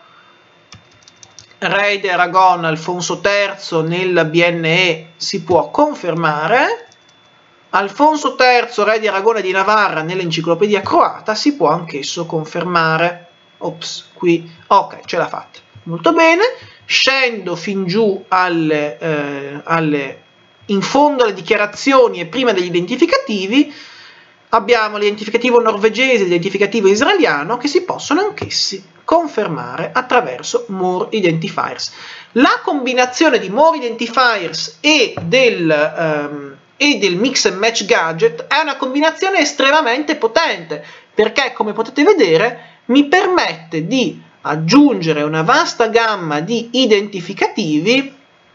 Re di Aragona Alfonso terzo nella B N E si può confermare. Alfonso terzo, re di Aragona e di Navarra nell'enciclopedia croata si può anch'esso confermare. Ops, qui, ok, ce l'ha fatta. Molto bene. Scendo fin giù alle, eh, alle, in fondo alle dichiarazioni e prima degli identificativi. Abbiamo l'identificativo norvegese e l'identificativo israeliano che si possono anch'essi confermare attraverso More Identifiers. La combinazione di More Identifiers e del, um, e del Mix and Match Gadget è una combinazione estremamente potente perché, come potete vedere, mi permette di aggiungere una vasta gamma di identificativi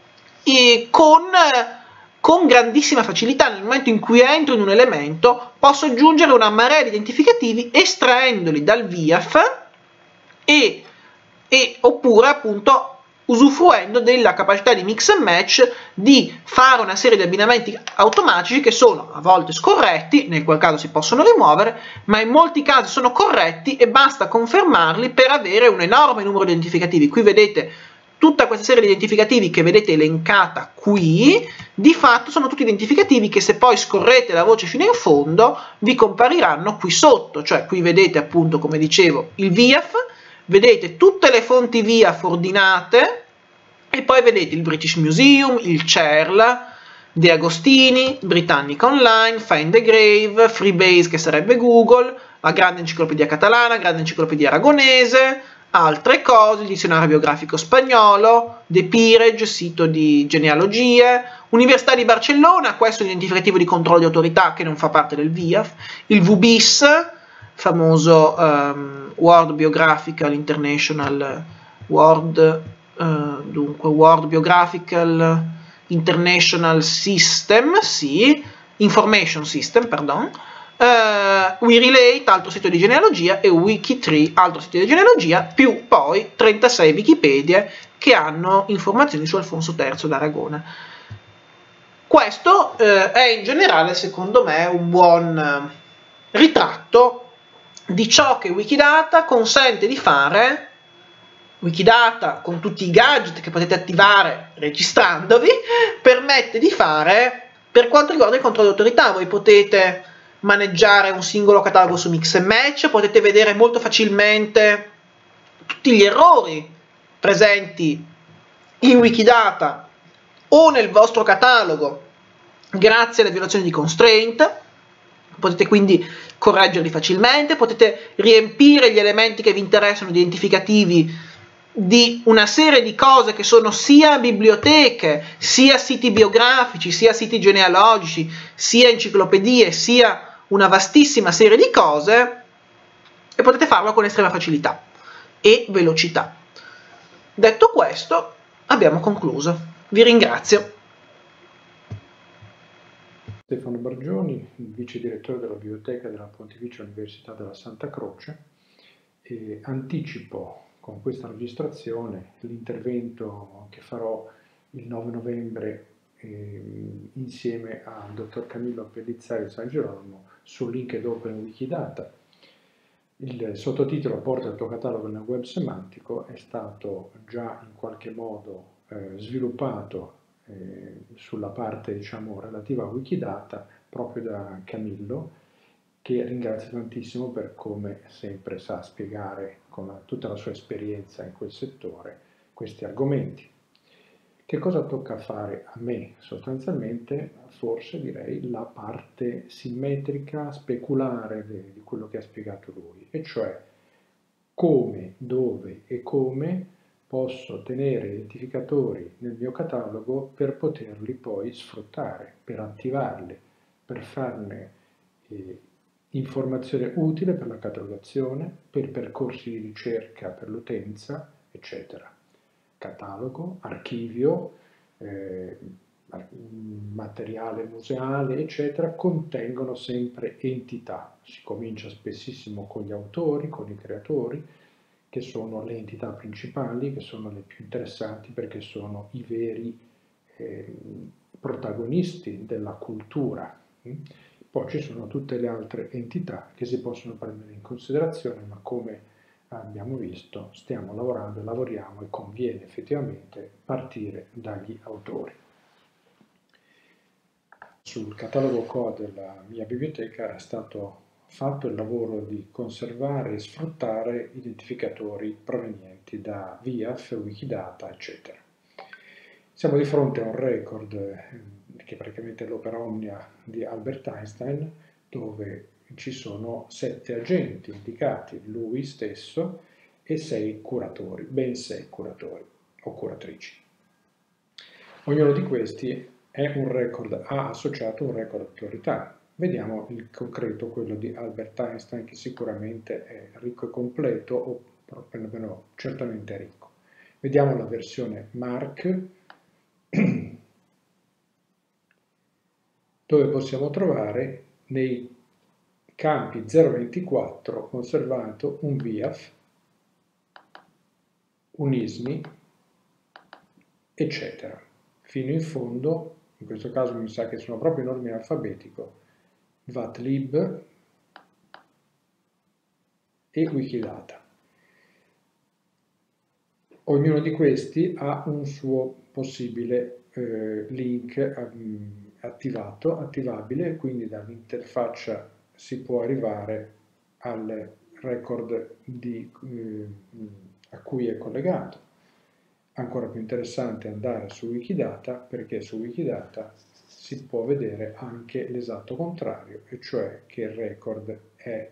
e con... con grandissima facilità. Nel momento in cui entro in un elemento posso aggiungere una marea di identificativi estraendoli dal V I A F e, e oppure appunto usufruendo della capacità di mix and match di fare una serie di abbinamenti automatici che sono a volte scorretti, nel qual caso si possono rimuovere, ma in molti casi sono corretti e basta confermarli per avere un enorme numero di identificativi. Qui vedete tutta questa serie di identificativi che vedete elencata qui, di fatto sono tutti identificativi che se poi scorrete la voce fino in fondo vi compariranno qui sotto, cioè qui vedete appunto, come dicevo, il V I A F, vedete tutte le fonti V I A F ordinate e poi vedete il British Museum, il C E R L, De Agostini, Britannica Online, Find the Grave, Freebase che sarebbe Google, la Grande Enciclopedia Catalana, Grande Enciclopedia Aragonese, altre cose, il dizionario biografico spagnolo, The Peerage, sito di genealogie, Università di Barcellona, questo è l'identificativo di controllo di autorità che non fa parte del V I A F, il V B I S, famoso um, World Biographical International, World, uh, dunque, World Biographical International System, sì, Information System, pardon, Uh, WeRelate, altro sito di genealogia, e Wikitree, altro sito di genealogia, più poi trentasei Wikipedia che hanno informazioni su Alfonso terzo d'Aragona. Questo uh, è in generale, secondo me, un buon uh, ritratto di ciò che Wikidata consente di fare. Wikidata, con tutti i gadget che potete attivare registrandovi, permette di fare per quanto riguarda il controllo di autorità. Voi potete maneggiare un singolo catalogo su Mix and Match, potete vedere molto facilmente tutti gli errori presenti in Wikidata o nel vostro catalogo grazie alle violazioni di constraint, potete quindi correggerli facilmente, potete riempire gli elementi che vi interessano di identificativi di una serie di cose che sono sia biblioteche, sia siti biografici, sia siti genealogici, sia enciclopedie, sia una vastissima serie di cose, e potete farlo con estrema facilità e velocità. Detto questo, abbiamo concluso. Vi ringrazio. Stefano Bargioni, vice direttore della biblioteca della Pontificia Università della Santa Croce, e anticipo con questa registrazione l'intervento che farò il nove novembre eh, insieme al dottor Camillo Pellizzari San Gerolamo su Linked Open Wikidata. Il sottotitolo Porta il tuo catalogo nel web semantico è stato già in qualche modo eh, sviluppato eh, sulla parte, diciamo, relativa a Wikidata proprio da Camillo, che ringrazio tantissimo per come sempre sa spiegare con tutta la sua esperienza in quel settore questi argomenti. Che cosa tocca fare a me? Sostanzialmente, forse direi la parte simmetrica, speculare di quello che ha spiegato lui, e cioè come, dove e come posso tenere identificatori nel mio catalogo per poterli poi sfruttare, per attivarli, per farne eh, informazione utile per la catalogazione, per percorsi di ricerca per l'utenza, eccetera. Catalogo, archivio, eh, materiale museale, eccetera, contengono sempre entità. Si comincia spessissimo con gli autori, con i creatori, che sono le entità principali, che sono le più interessanti perché sono i veri eh, protagonisti della cultura. Poi ci sono tutte le altre entità che si possono prendere in considerazione, ma come abbiamo visto stiamo lavorando, lavoriamo e conviene effettivamente partire dagli autori. Sul catalogo C O della mia biblioteca è stato fatto il lavoro di conservare e sfruttare identificatori provenienti da V I A F, Wikidata, eccetera. Siamo di fronte a un record che è praticamente l'opera omnia di Albert Einstein, dove ci sono sette agenti indicati, lui stesso, e sei curatori, ben sei curatori o curatrici. Ognuno di questi è un record, ha associato un record di autorità. Vediamo il concreto, quello di Albert Einstein, che sicuramente è ricco e completo, o perlomeno certamente ricco. Vediamo la versione Mark, dove possiamo trovare nei campi zero ventiquattro conservato un V I A F, un I S N I, eccetera. Fino in fondo, in questo caso mi sa che sono proprio in ordine alfabetico, Vatlib e Wikidata. Ognuno di questi ha un suo possibile eh, link um, attivato, attivabile, quindi dall'interfaccia si può arrivare al record di, eh, a cui è collegato. Ancora più interessante è andare su Wikidata, perché su Wikidata si può vedere anche l'esatto contrario, e cioè che il record è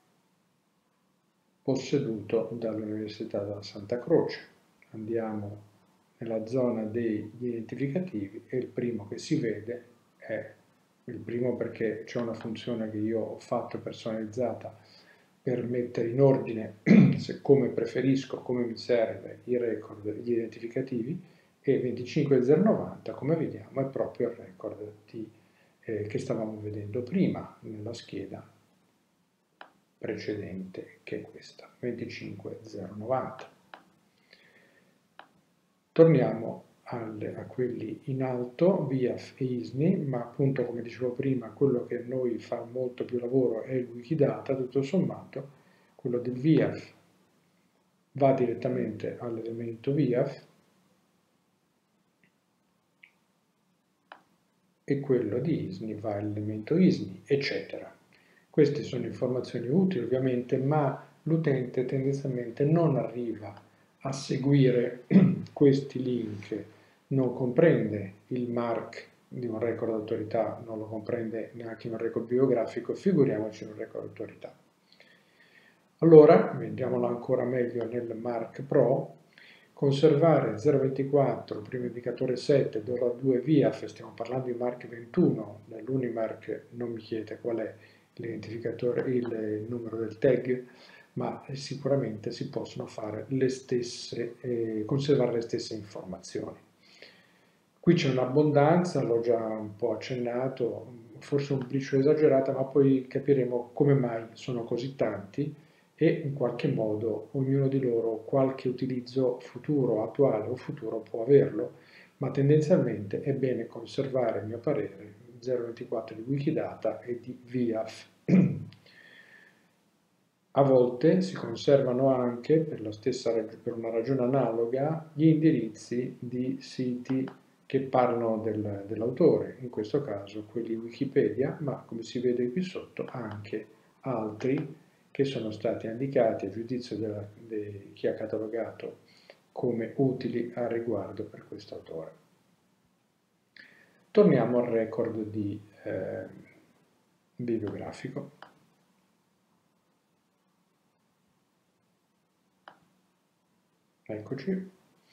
posseduto dall'Università della Santa Croce. Andiamo nella zona degli identificativi e il primo che si vede è il primo, perché c'è una funzione che io ho fatto personalizzata per mettere in ordine se come preferisco, come mi serve i record, gli identificativi, e venticinque zero novanta, come vediamo, è proprio il record di, eh, che stavamo vedendo prima nella scheda precedente, che è questa, venticinque zero novanta. Torniamo alle, a quelli in alto, V I A F e I S N I, ma appunto, come dicevo prima, quello che a noi fa molto più lavoro è il Wikidata, tutto sommato. Quello del V I A F va direttamente all'elemento V I A F e quello di I S N I va all'elemento I S N I, eccetera. Queste sono informazioni utili ovviamente, ma l'utente tendenzialmente non arriva a seguire questi link, non comprende il mark di un record d'autorità, non lo comprende neanche in un record biografico, figuriamoci in un record d'autorità. Allora, vediamolo ancora meglio nel Mark Pro, conservare zero ventiquattro, primo indicatore sette, dollaro due V I A F, stiamo parlando di Mark ventuno, nell'Unimark non mi chiede qual è l'identificatore, il numero del tag, ma sicuramente si possono fare le stesse, eh, conservare le stesse informazioni. Qui c'è un'abbondanza, l'ho già un po' accennato, forse un briciolo esagerata, ma poi capiremo come mai sono così tanti e in qualche modo ognuno di loro qualche utilizzo futuro, attuale o futuro può averlo, ma tendenzialmente è bene conservare, a mio parere, zero ventiquattro di Wikidata e di V I A F. A volte si conservano anche, per, la stessa, per una ragione analoga, gli indirizzi di siti che parlano del, dell'autore, in questo caso quelli Wikipedia, ma come si vede qui sotto anche altri che sono stati indicati a giudizio di chi ha catalogato come utili al riguardo per questo autore. Torniamo al record di, eh, bibliografico. Eccoci.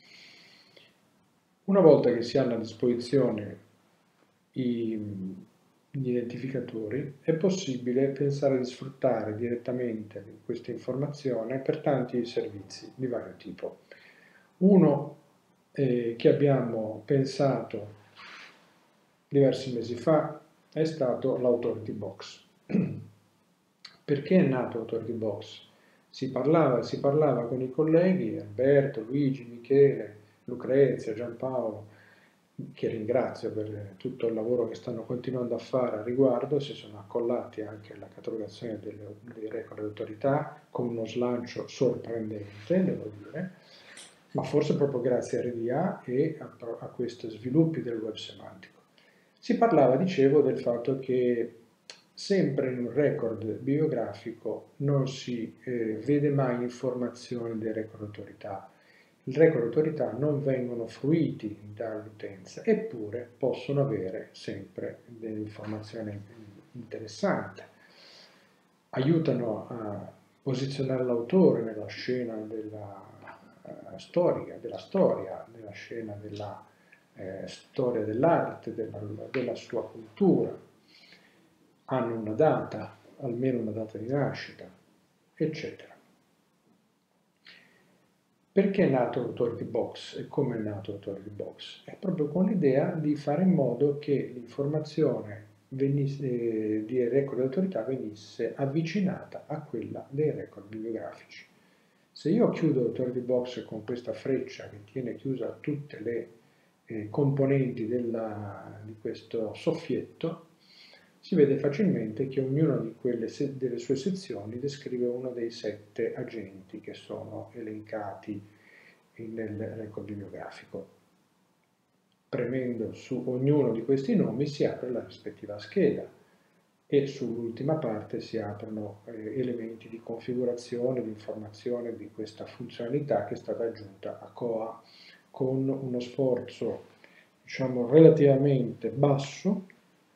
Una volta che si hanno a disposizione i, gli identificatori, è possibile pensare di sfruttare direttamente questa informazione per tanti servizi di vario tipo. Uno eh, che abbiamo pensato diversi mesi fa è stato l'Authority Box. Perché è nato l'Authority Box? Si parlava, si parlava con i colleghi, Alberto, Luigi, Michele, Lucrezia, Giampaolo, che ringrazio per tutto il lavoro che stanno continuando a fare a riguardo, si sono accollati anche alla catalogazione delle, dei record di autorità con uno slancio sorprendente, devo dire, ma forse proprio grazie a R D A e a, a questi sviluppi del web semantico. Si parlava, dicevo, del fatto che sempre in un record bibliografico non si eh, vede mai informazione dei record autorità. Il record autorità non vengono fruiti dall'utenza, eppure possono avere sempre dell'informazione interessante. Aiutano a posizionare l'autore nella scena della, uh, storica, della storia, nella scena della eh, storia dell'arte, della, della sua cultura. Hanno una data, almeno una data di nascita, eccetera. Perché è nato l'Authority Box e come è nato l'Authority Box? È proprio con l'idea di fare in modo che l'informazione eh, di record di autorità venisse avvicinata a quella dei record bibliografici. Se io chiudo l'Authority Box con questa freccia che tiene chiusa tutte le eh, componenti della, di questo soffietto, si vede facilmente che ognuna di quelle se delle sue sezioni descrive uno dei sette agenti che sono elencati nel record bibliografico. Premendo su ognuno di questi nomi si apre la rispettiva scheda e sull'ultima parte si aprono eh, elementi di configurazione, di informazione di questa funzionalità che è stata aggiunta a C O A con uno sforzo, diciamo, relativamente basso,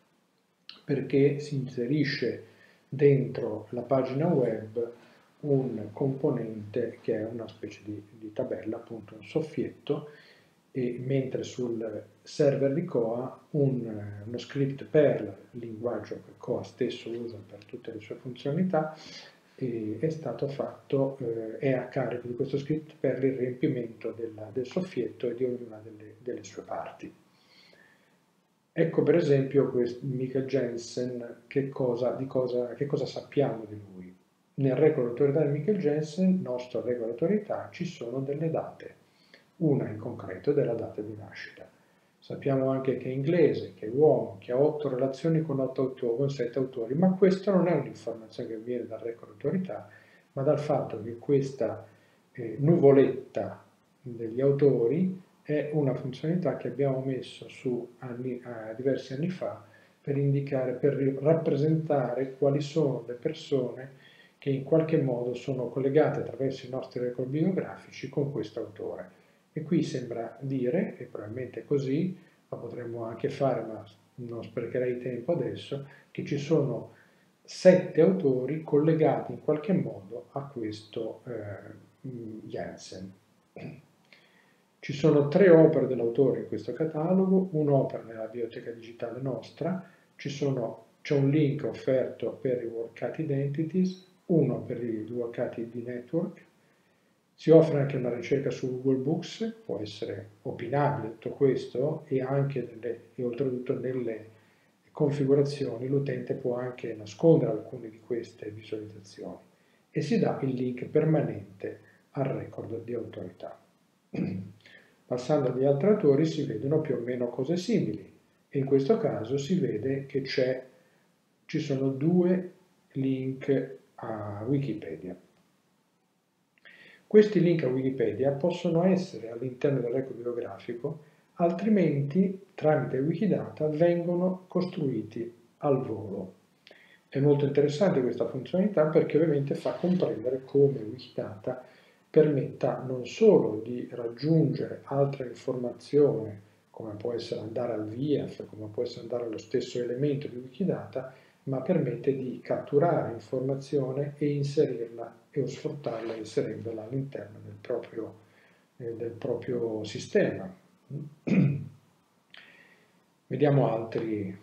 perché si inserisce dentro la pagina web un componente che è una specie di, di tabella, appunto un soffietto, e mentre sul server di C O A un, uno script Perl, il linguaggio che C O A stesso usa per tutte le sue funzionalità, e è stato fatto, eh, è a carico di questo script Perl il riempimento della, del soffietto e di ognuna delle, delle sue parti. Ecco per esempio questo Michael Jensen, che cosa, di cosa, che cosa sappiamo di lui. Nel record autorità di Michael Jensen, nostro record autorità, ci sono delle date, una in concreto della data di nascita. Sappiamo anche che è inglese, che è uomo, che ha otto relazioni con, otto autori, con sette autori, ma questa non è un'informazione che viene dal record autorità, ma dal fatto che questa eh, nuvoletta degli autori è una funzionalità che abbiamo messo su anni, eh, diversi anni fa per indicare, per rappresentare quali sono le persone che in qualche modo sono collegate attraverso i nostri record biografici con questo autore. E qui sembra dire, e probabilmente è così, lo potremmo anche fare, ma non sprecherei tempo adesso, che ci sono sette autori collegati in qualche modo a questo eh, Jensen. Ci sono tre opere dell'autore in questo catalogo, un'opera nella biblioteca digitale nostra, c'è un link offerto per i Workcat Identities, uno per i Workcat I D Network, si offre anche una ricerca su Google Books, può essere opinabile tutto questo, e anche nelle, e oltretutto nelle configurazioni l'utente può anche nascondere alcune di queste visualizzazioni e si dà il link permanente al record di autorità. Passando agli altri autori si vedono più o meno cose simili e in questo caso si vede che c'è, ci sono due link a Wikipedia. Questi link a Wikipedia possono essere all'interno del record bibliografico, altrimenti tramite Wikidata vengono costruiti al volo. È molto interessante questa funzionalità perché ovviamente fa comprendere come Wikidata permetta non solo di raggiungere altra informazione, come può essere andare al V I A F, come può essere andare allo stesso elemento di Wikidata, ma permette di catturare informazione e inserirla e sfruttarla inserendola all'interno del proprio, eh, del proprio sistema. Vediamo altri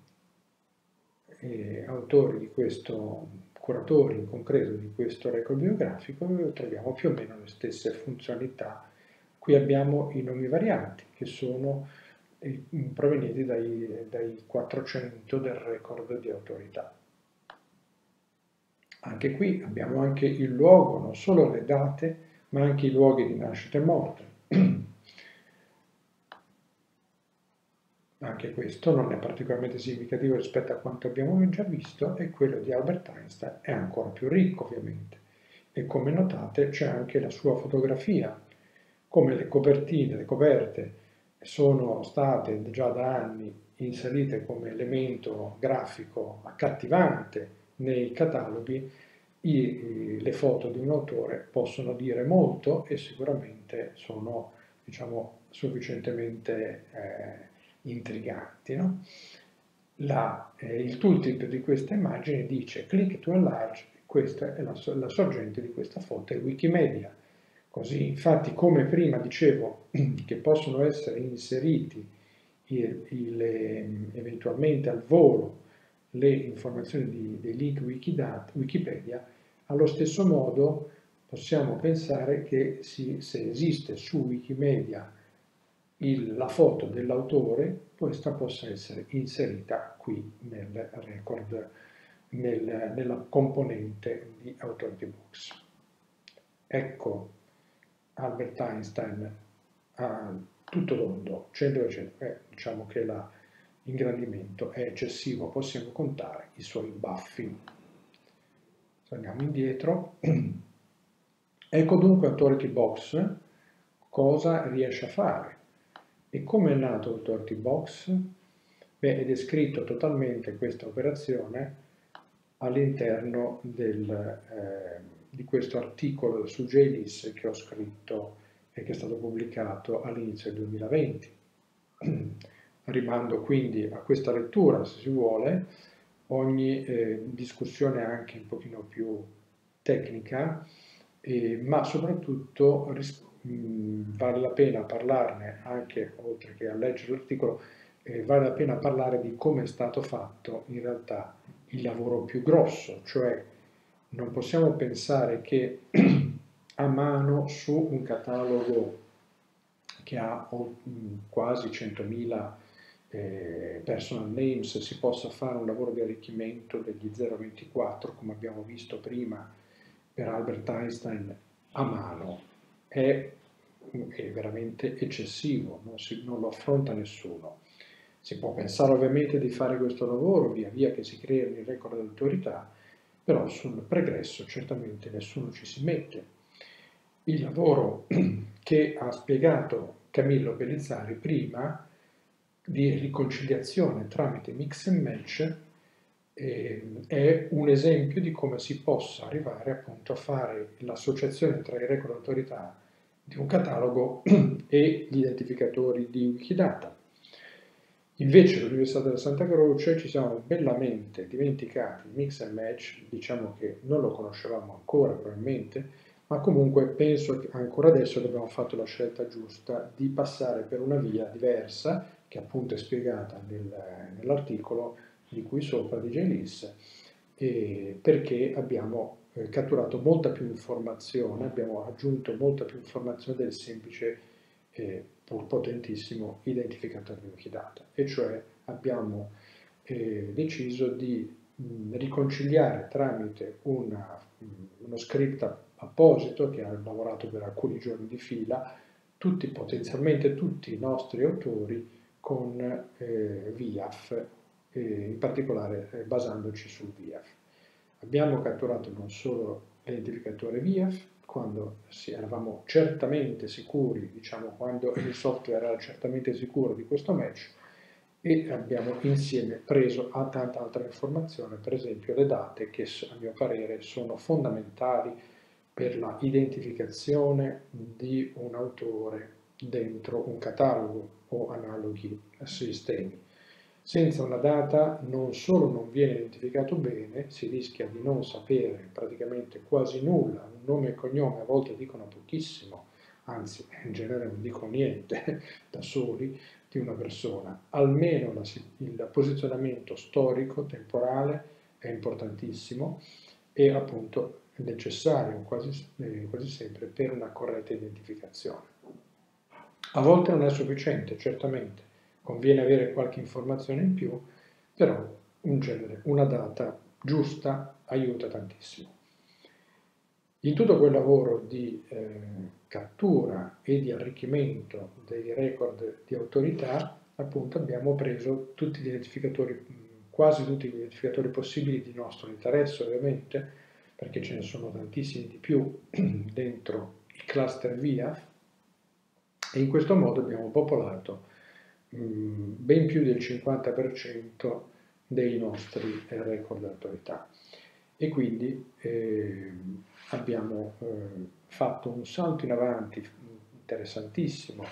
eh, autori di questo, curatori in concreto di questo record biografico, troviamo più o meno le stesse funzionalità. Qui abbiamo i nomi varianti che sono eh, provenienti dai, dai quattrocento del record di autorità. Anche qui abbiamo anche il luogo, non solo le date, ma anche i luoghi di nascita e morte. Anche questo non è particolarmente significativo rispetto a quanto abbiamo già visto, e quello di Albert Einstein è ancora più ricco ovviamente. E come notate c'è anche la sua fotografia, come le copertine, le coperte sono state già da anni inserite come elemento grafico accattivante nei cataloghi, i, le foto di un autore possono dire molto e sicuramente sono, diciamo, sufficientemente eh, intriganti. No? La, eh, il tooltip di questa immagine dice click to enlarge, questa è la, la sorgente di questa foto, è Wikimedia. Così, infatti, come prima dicevo che possono essere inseriti il, il, eventualmente al volo le informazioni di, dei link Wikidata, Wikipedia, allo stesso modo possiamo pensare che si, se esiste su Wikimedia il, la foto dell'autore, questa possa essere inserita qui nel record, nel, nella componente di Authority Books. Ecco Albert Einstein a tutto tondo, cento per cento, eh, diciamo che l'ingrandimento è eccessivo, possiamo contare i suoi baffi. Torniamo indietro. Ecco dunque Authority Box cosa riesce a fare. E come è nato Authority Box? Beh, è descritto totalmente questa operazione all'interno del, eh, di questo articolo su J L I S che ho scritto e che è stato pubblicato all'inizio del duemilaventi. Rimando quindi a questa lettura, se si vuole, ogni eh, discussione anche un pochino più tecnica, eh, ma soprattutto mh, vale la pena parlarne anche, oltre che a leggere l'articolo, eh, vale la pena parlare di come è stato fatto in realtà il lavoro più grosso, cioè non possiamo pensare che a mano su un catalogo che ha quasi centomila eh, personal names si possa fare un lavoro di arricchimento degli zero virgola ventiquattro, come abbiamo visto prima per Albert Einstein, a mano. È, è veramente eccessivo, non, si, non lo affronta nessuno. Si può pensare ovviamente di fare questo lavoro via via che si creano i record d'autorità, però sul pregresso certamente nessuno ci si mette. Il lavoro che ha spiegato Camillo Pellizzari prima di riconciliazione tramite mix and match eh, è un esempio di come si possa arrivare appunto a fare l'associazione tra i record d'autorità di un catalogo e gli identificatori di Wikidata. Invece all'Università della Santa Croce ci siamo bellamente dimenticati il mix and match, diciamo che non lo conoscevamo ancora probabilmente, ma comunque penso che ancora adesso abbiamo fatto la scelta giusta di passare per una via diversa, che appunto è spiegata nel, nell'articolo di cui sopra di J L I S, eh, perché abbiamo eh, catturato molta più informazione, abbiamo aggiunto molta più informazione del semplice eh, pur potentissimo identificatore di Wikidata, e cioè abbiamo eh, deciso di mh, riconciliare tramite una, mh, uno script apposito che ha lavorato per alcuni giorni di fila tutti, potenzialmente tutti i nostri autori con eh, V I A F, eh, in particolare eh, basandoci sul V I A F. Abbiamo catturato non solo l'identificatore V I A F, quando sì, eravamo certamente sicuri, diciamo quando il software era certamente sicuro di questo match, e abbiamo insieme preso a tanta altra informazione, per esempio le date che a mio parere sono fondamentali per la identificazione di un autore dentro un catalogo o analoghi sistemi. Senza una data non solo non viene identificato bene, si rischia di non sapere praticamente quasi nulla, un nome e cognome a volte dicono pochissimo, anzi in genere non dicono niente da soli, di una persona. Almeno la, il posizionamento storico, temporale è importantissimo e appunto è necessario quasi, eh, quasi sempre per una corretta identificazione. A volte non è sufficiente, certamente, conviene avere qualche informazione in più, però in genere una data giusta aiuta tantissimo. In tutto quel lavoro di eh, cattura e di arricchimento dei record di autorità, appunto abbiamo preso tutti gli identificatori, quasi tutti gli identificatori possibili di nostro interesse ovviamente, perché ce ne sono tantissimi di più dentro il cluster V I A F, e in questo modo abbiamo popolato mh, ben più del cinquanta per cento dei nostri eh, record di autorità. E quindi eh, abbiamo eh, fatto un salto in avanti interessantissimo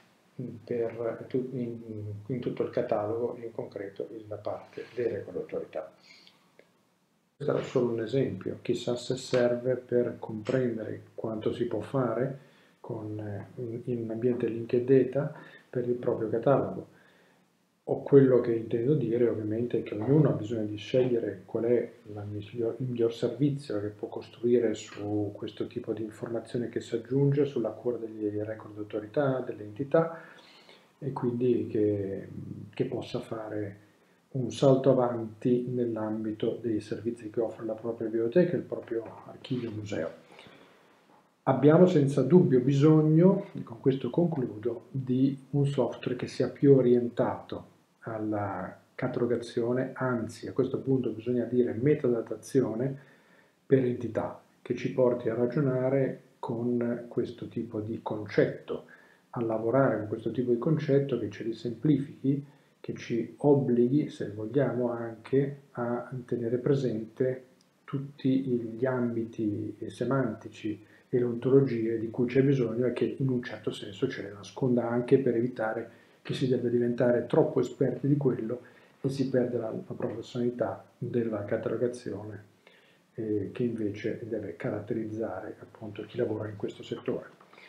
per, in, in tutto il catalogo, in concreto la parte dei record di autorità. Questo era solo un esempio, chissà se serve per comprendere quanto si può fare con, in, in un ambiente linked data per il proprio catalogo. O quello che intendo dire ovviamente è che ognuno ha bisogno di scegliere qual è la miglior, il miglior servizio che può costruire su questo tipo di informazione che si aggiunge sulla cura degli record d'autorità, delle entità, e quindi che, che possa fare un salto avanti nell'ambito dei servizi che offre la propria biblioteca e il proprio archivio museo. Abbiamo senza dubbio bisogno, e con questo concludo, di un software che sia più orientato alla catalogazione, anzi a questo punto bisogna dire metadatazione per entità, che ci porti a ragionare con questo tipo di concetto, a lavorare con questo tipo di concetto che ci risemplifichi, che ci obblighi, se vogliamo, anche a tenere presente tutti gli ambiti semantici e le ontologie di cui c'è bisogno e che in un certo senso ce le nasconda anche per evitare che si debba diventare troppo esperti di quello e si perde la, la professionalità della catalogazione eh, che invece deve caratterizzare appunto chi lavora in questo settore.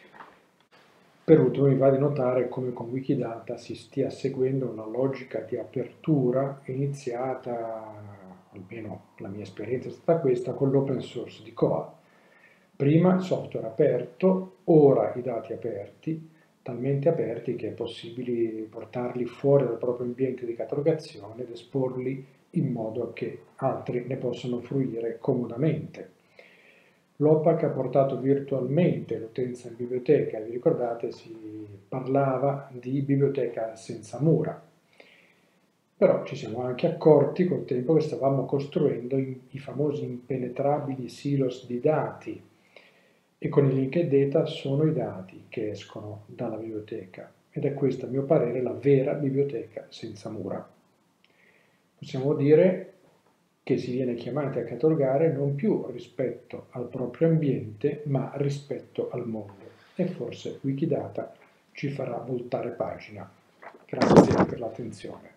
Per ultimo mi va di notare come con Wikidata si stia seguendo una logica di apertura iniziata, almeno la mia esperienza è stata questa, con l'open source di Koha. Prima il software aperto, ora i dati aperti, talmente aperti che è possibile portarli fuori dal proprio ambiente di catalogazione ed esporli in modo che altri ne possano fruire comodamente. L'O P A C ha portato virtualmente l'utenza in biblioteca, vi ricordate si parlava di biblioteca senza mura. Però ci siamo anche accorti col tempo che stavamo costruendo i, i famosi impenetrabili silos di dati, e con il linked data sono i dati che escono dalla biblioteca ed è questa a mio parere la vera biblioteca senza mura. Possiamo dire che si viene chiamati a catalogare non più rispetto al proprio ambiente ma rispetto al mondo, e forse Wikidata ci farà voltare pagina. Grazie per l'attenzione.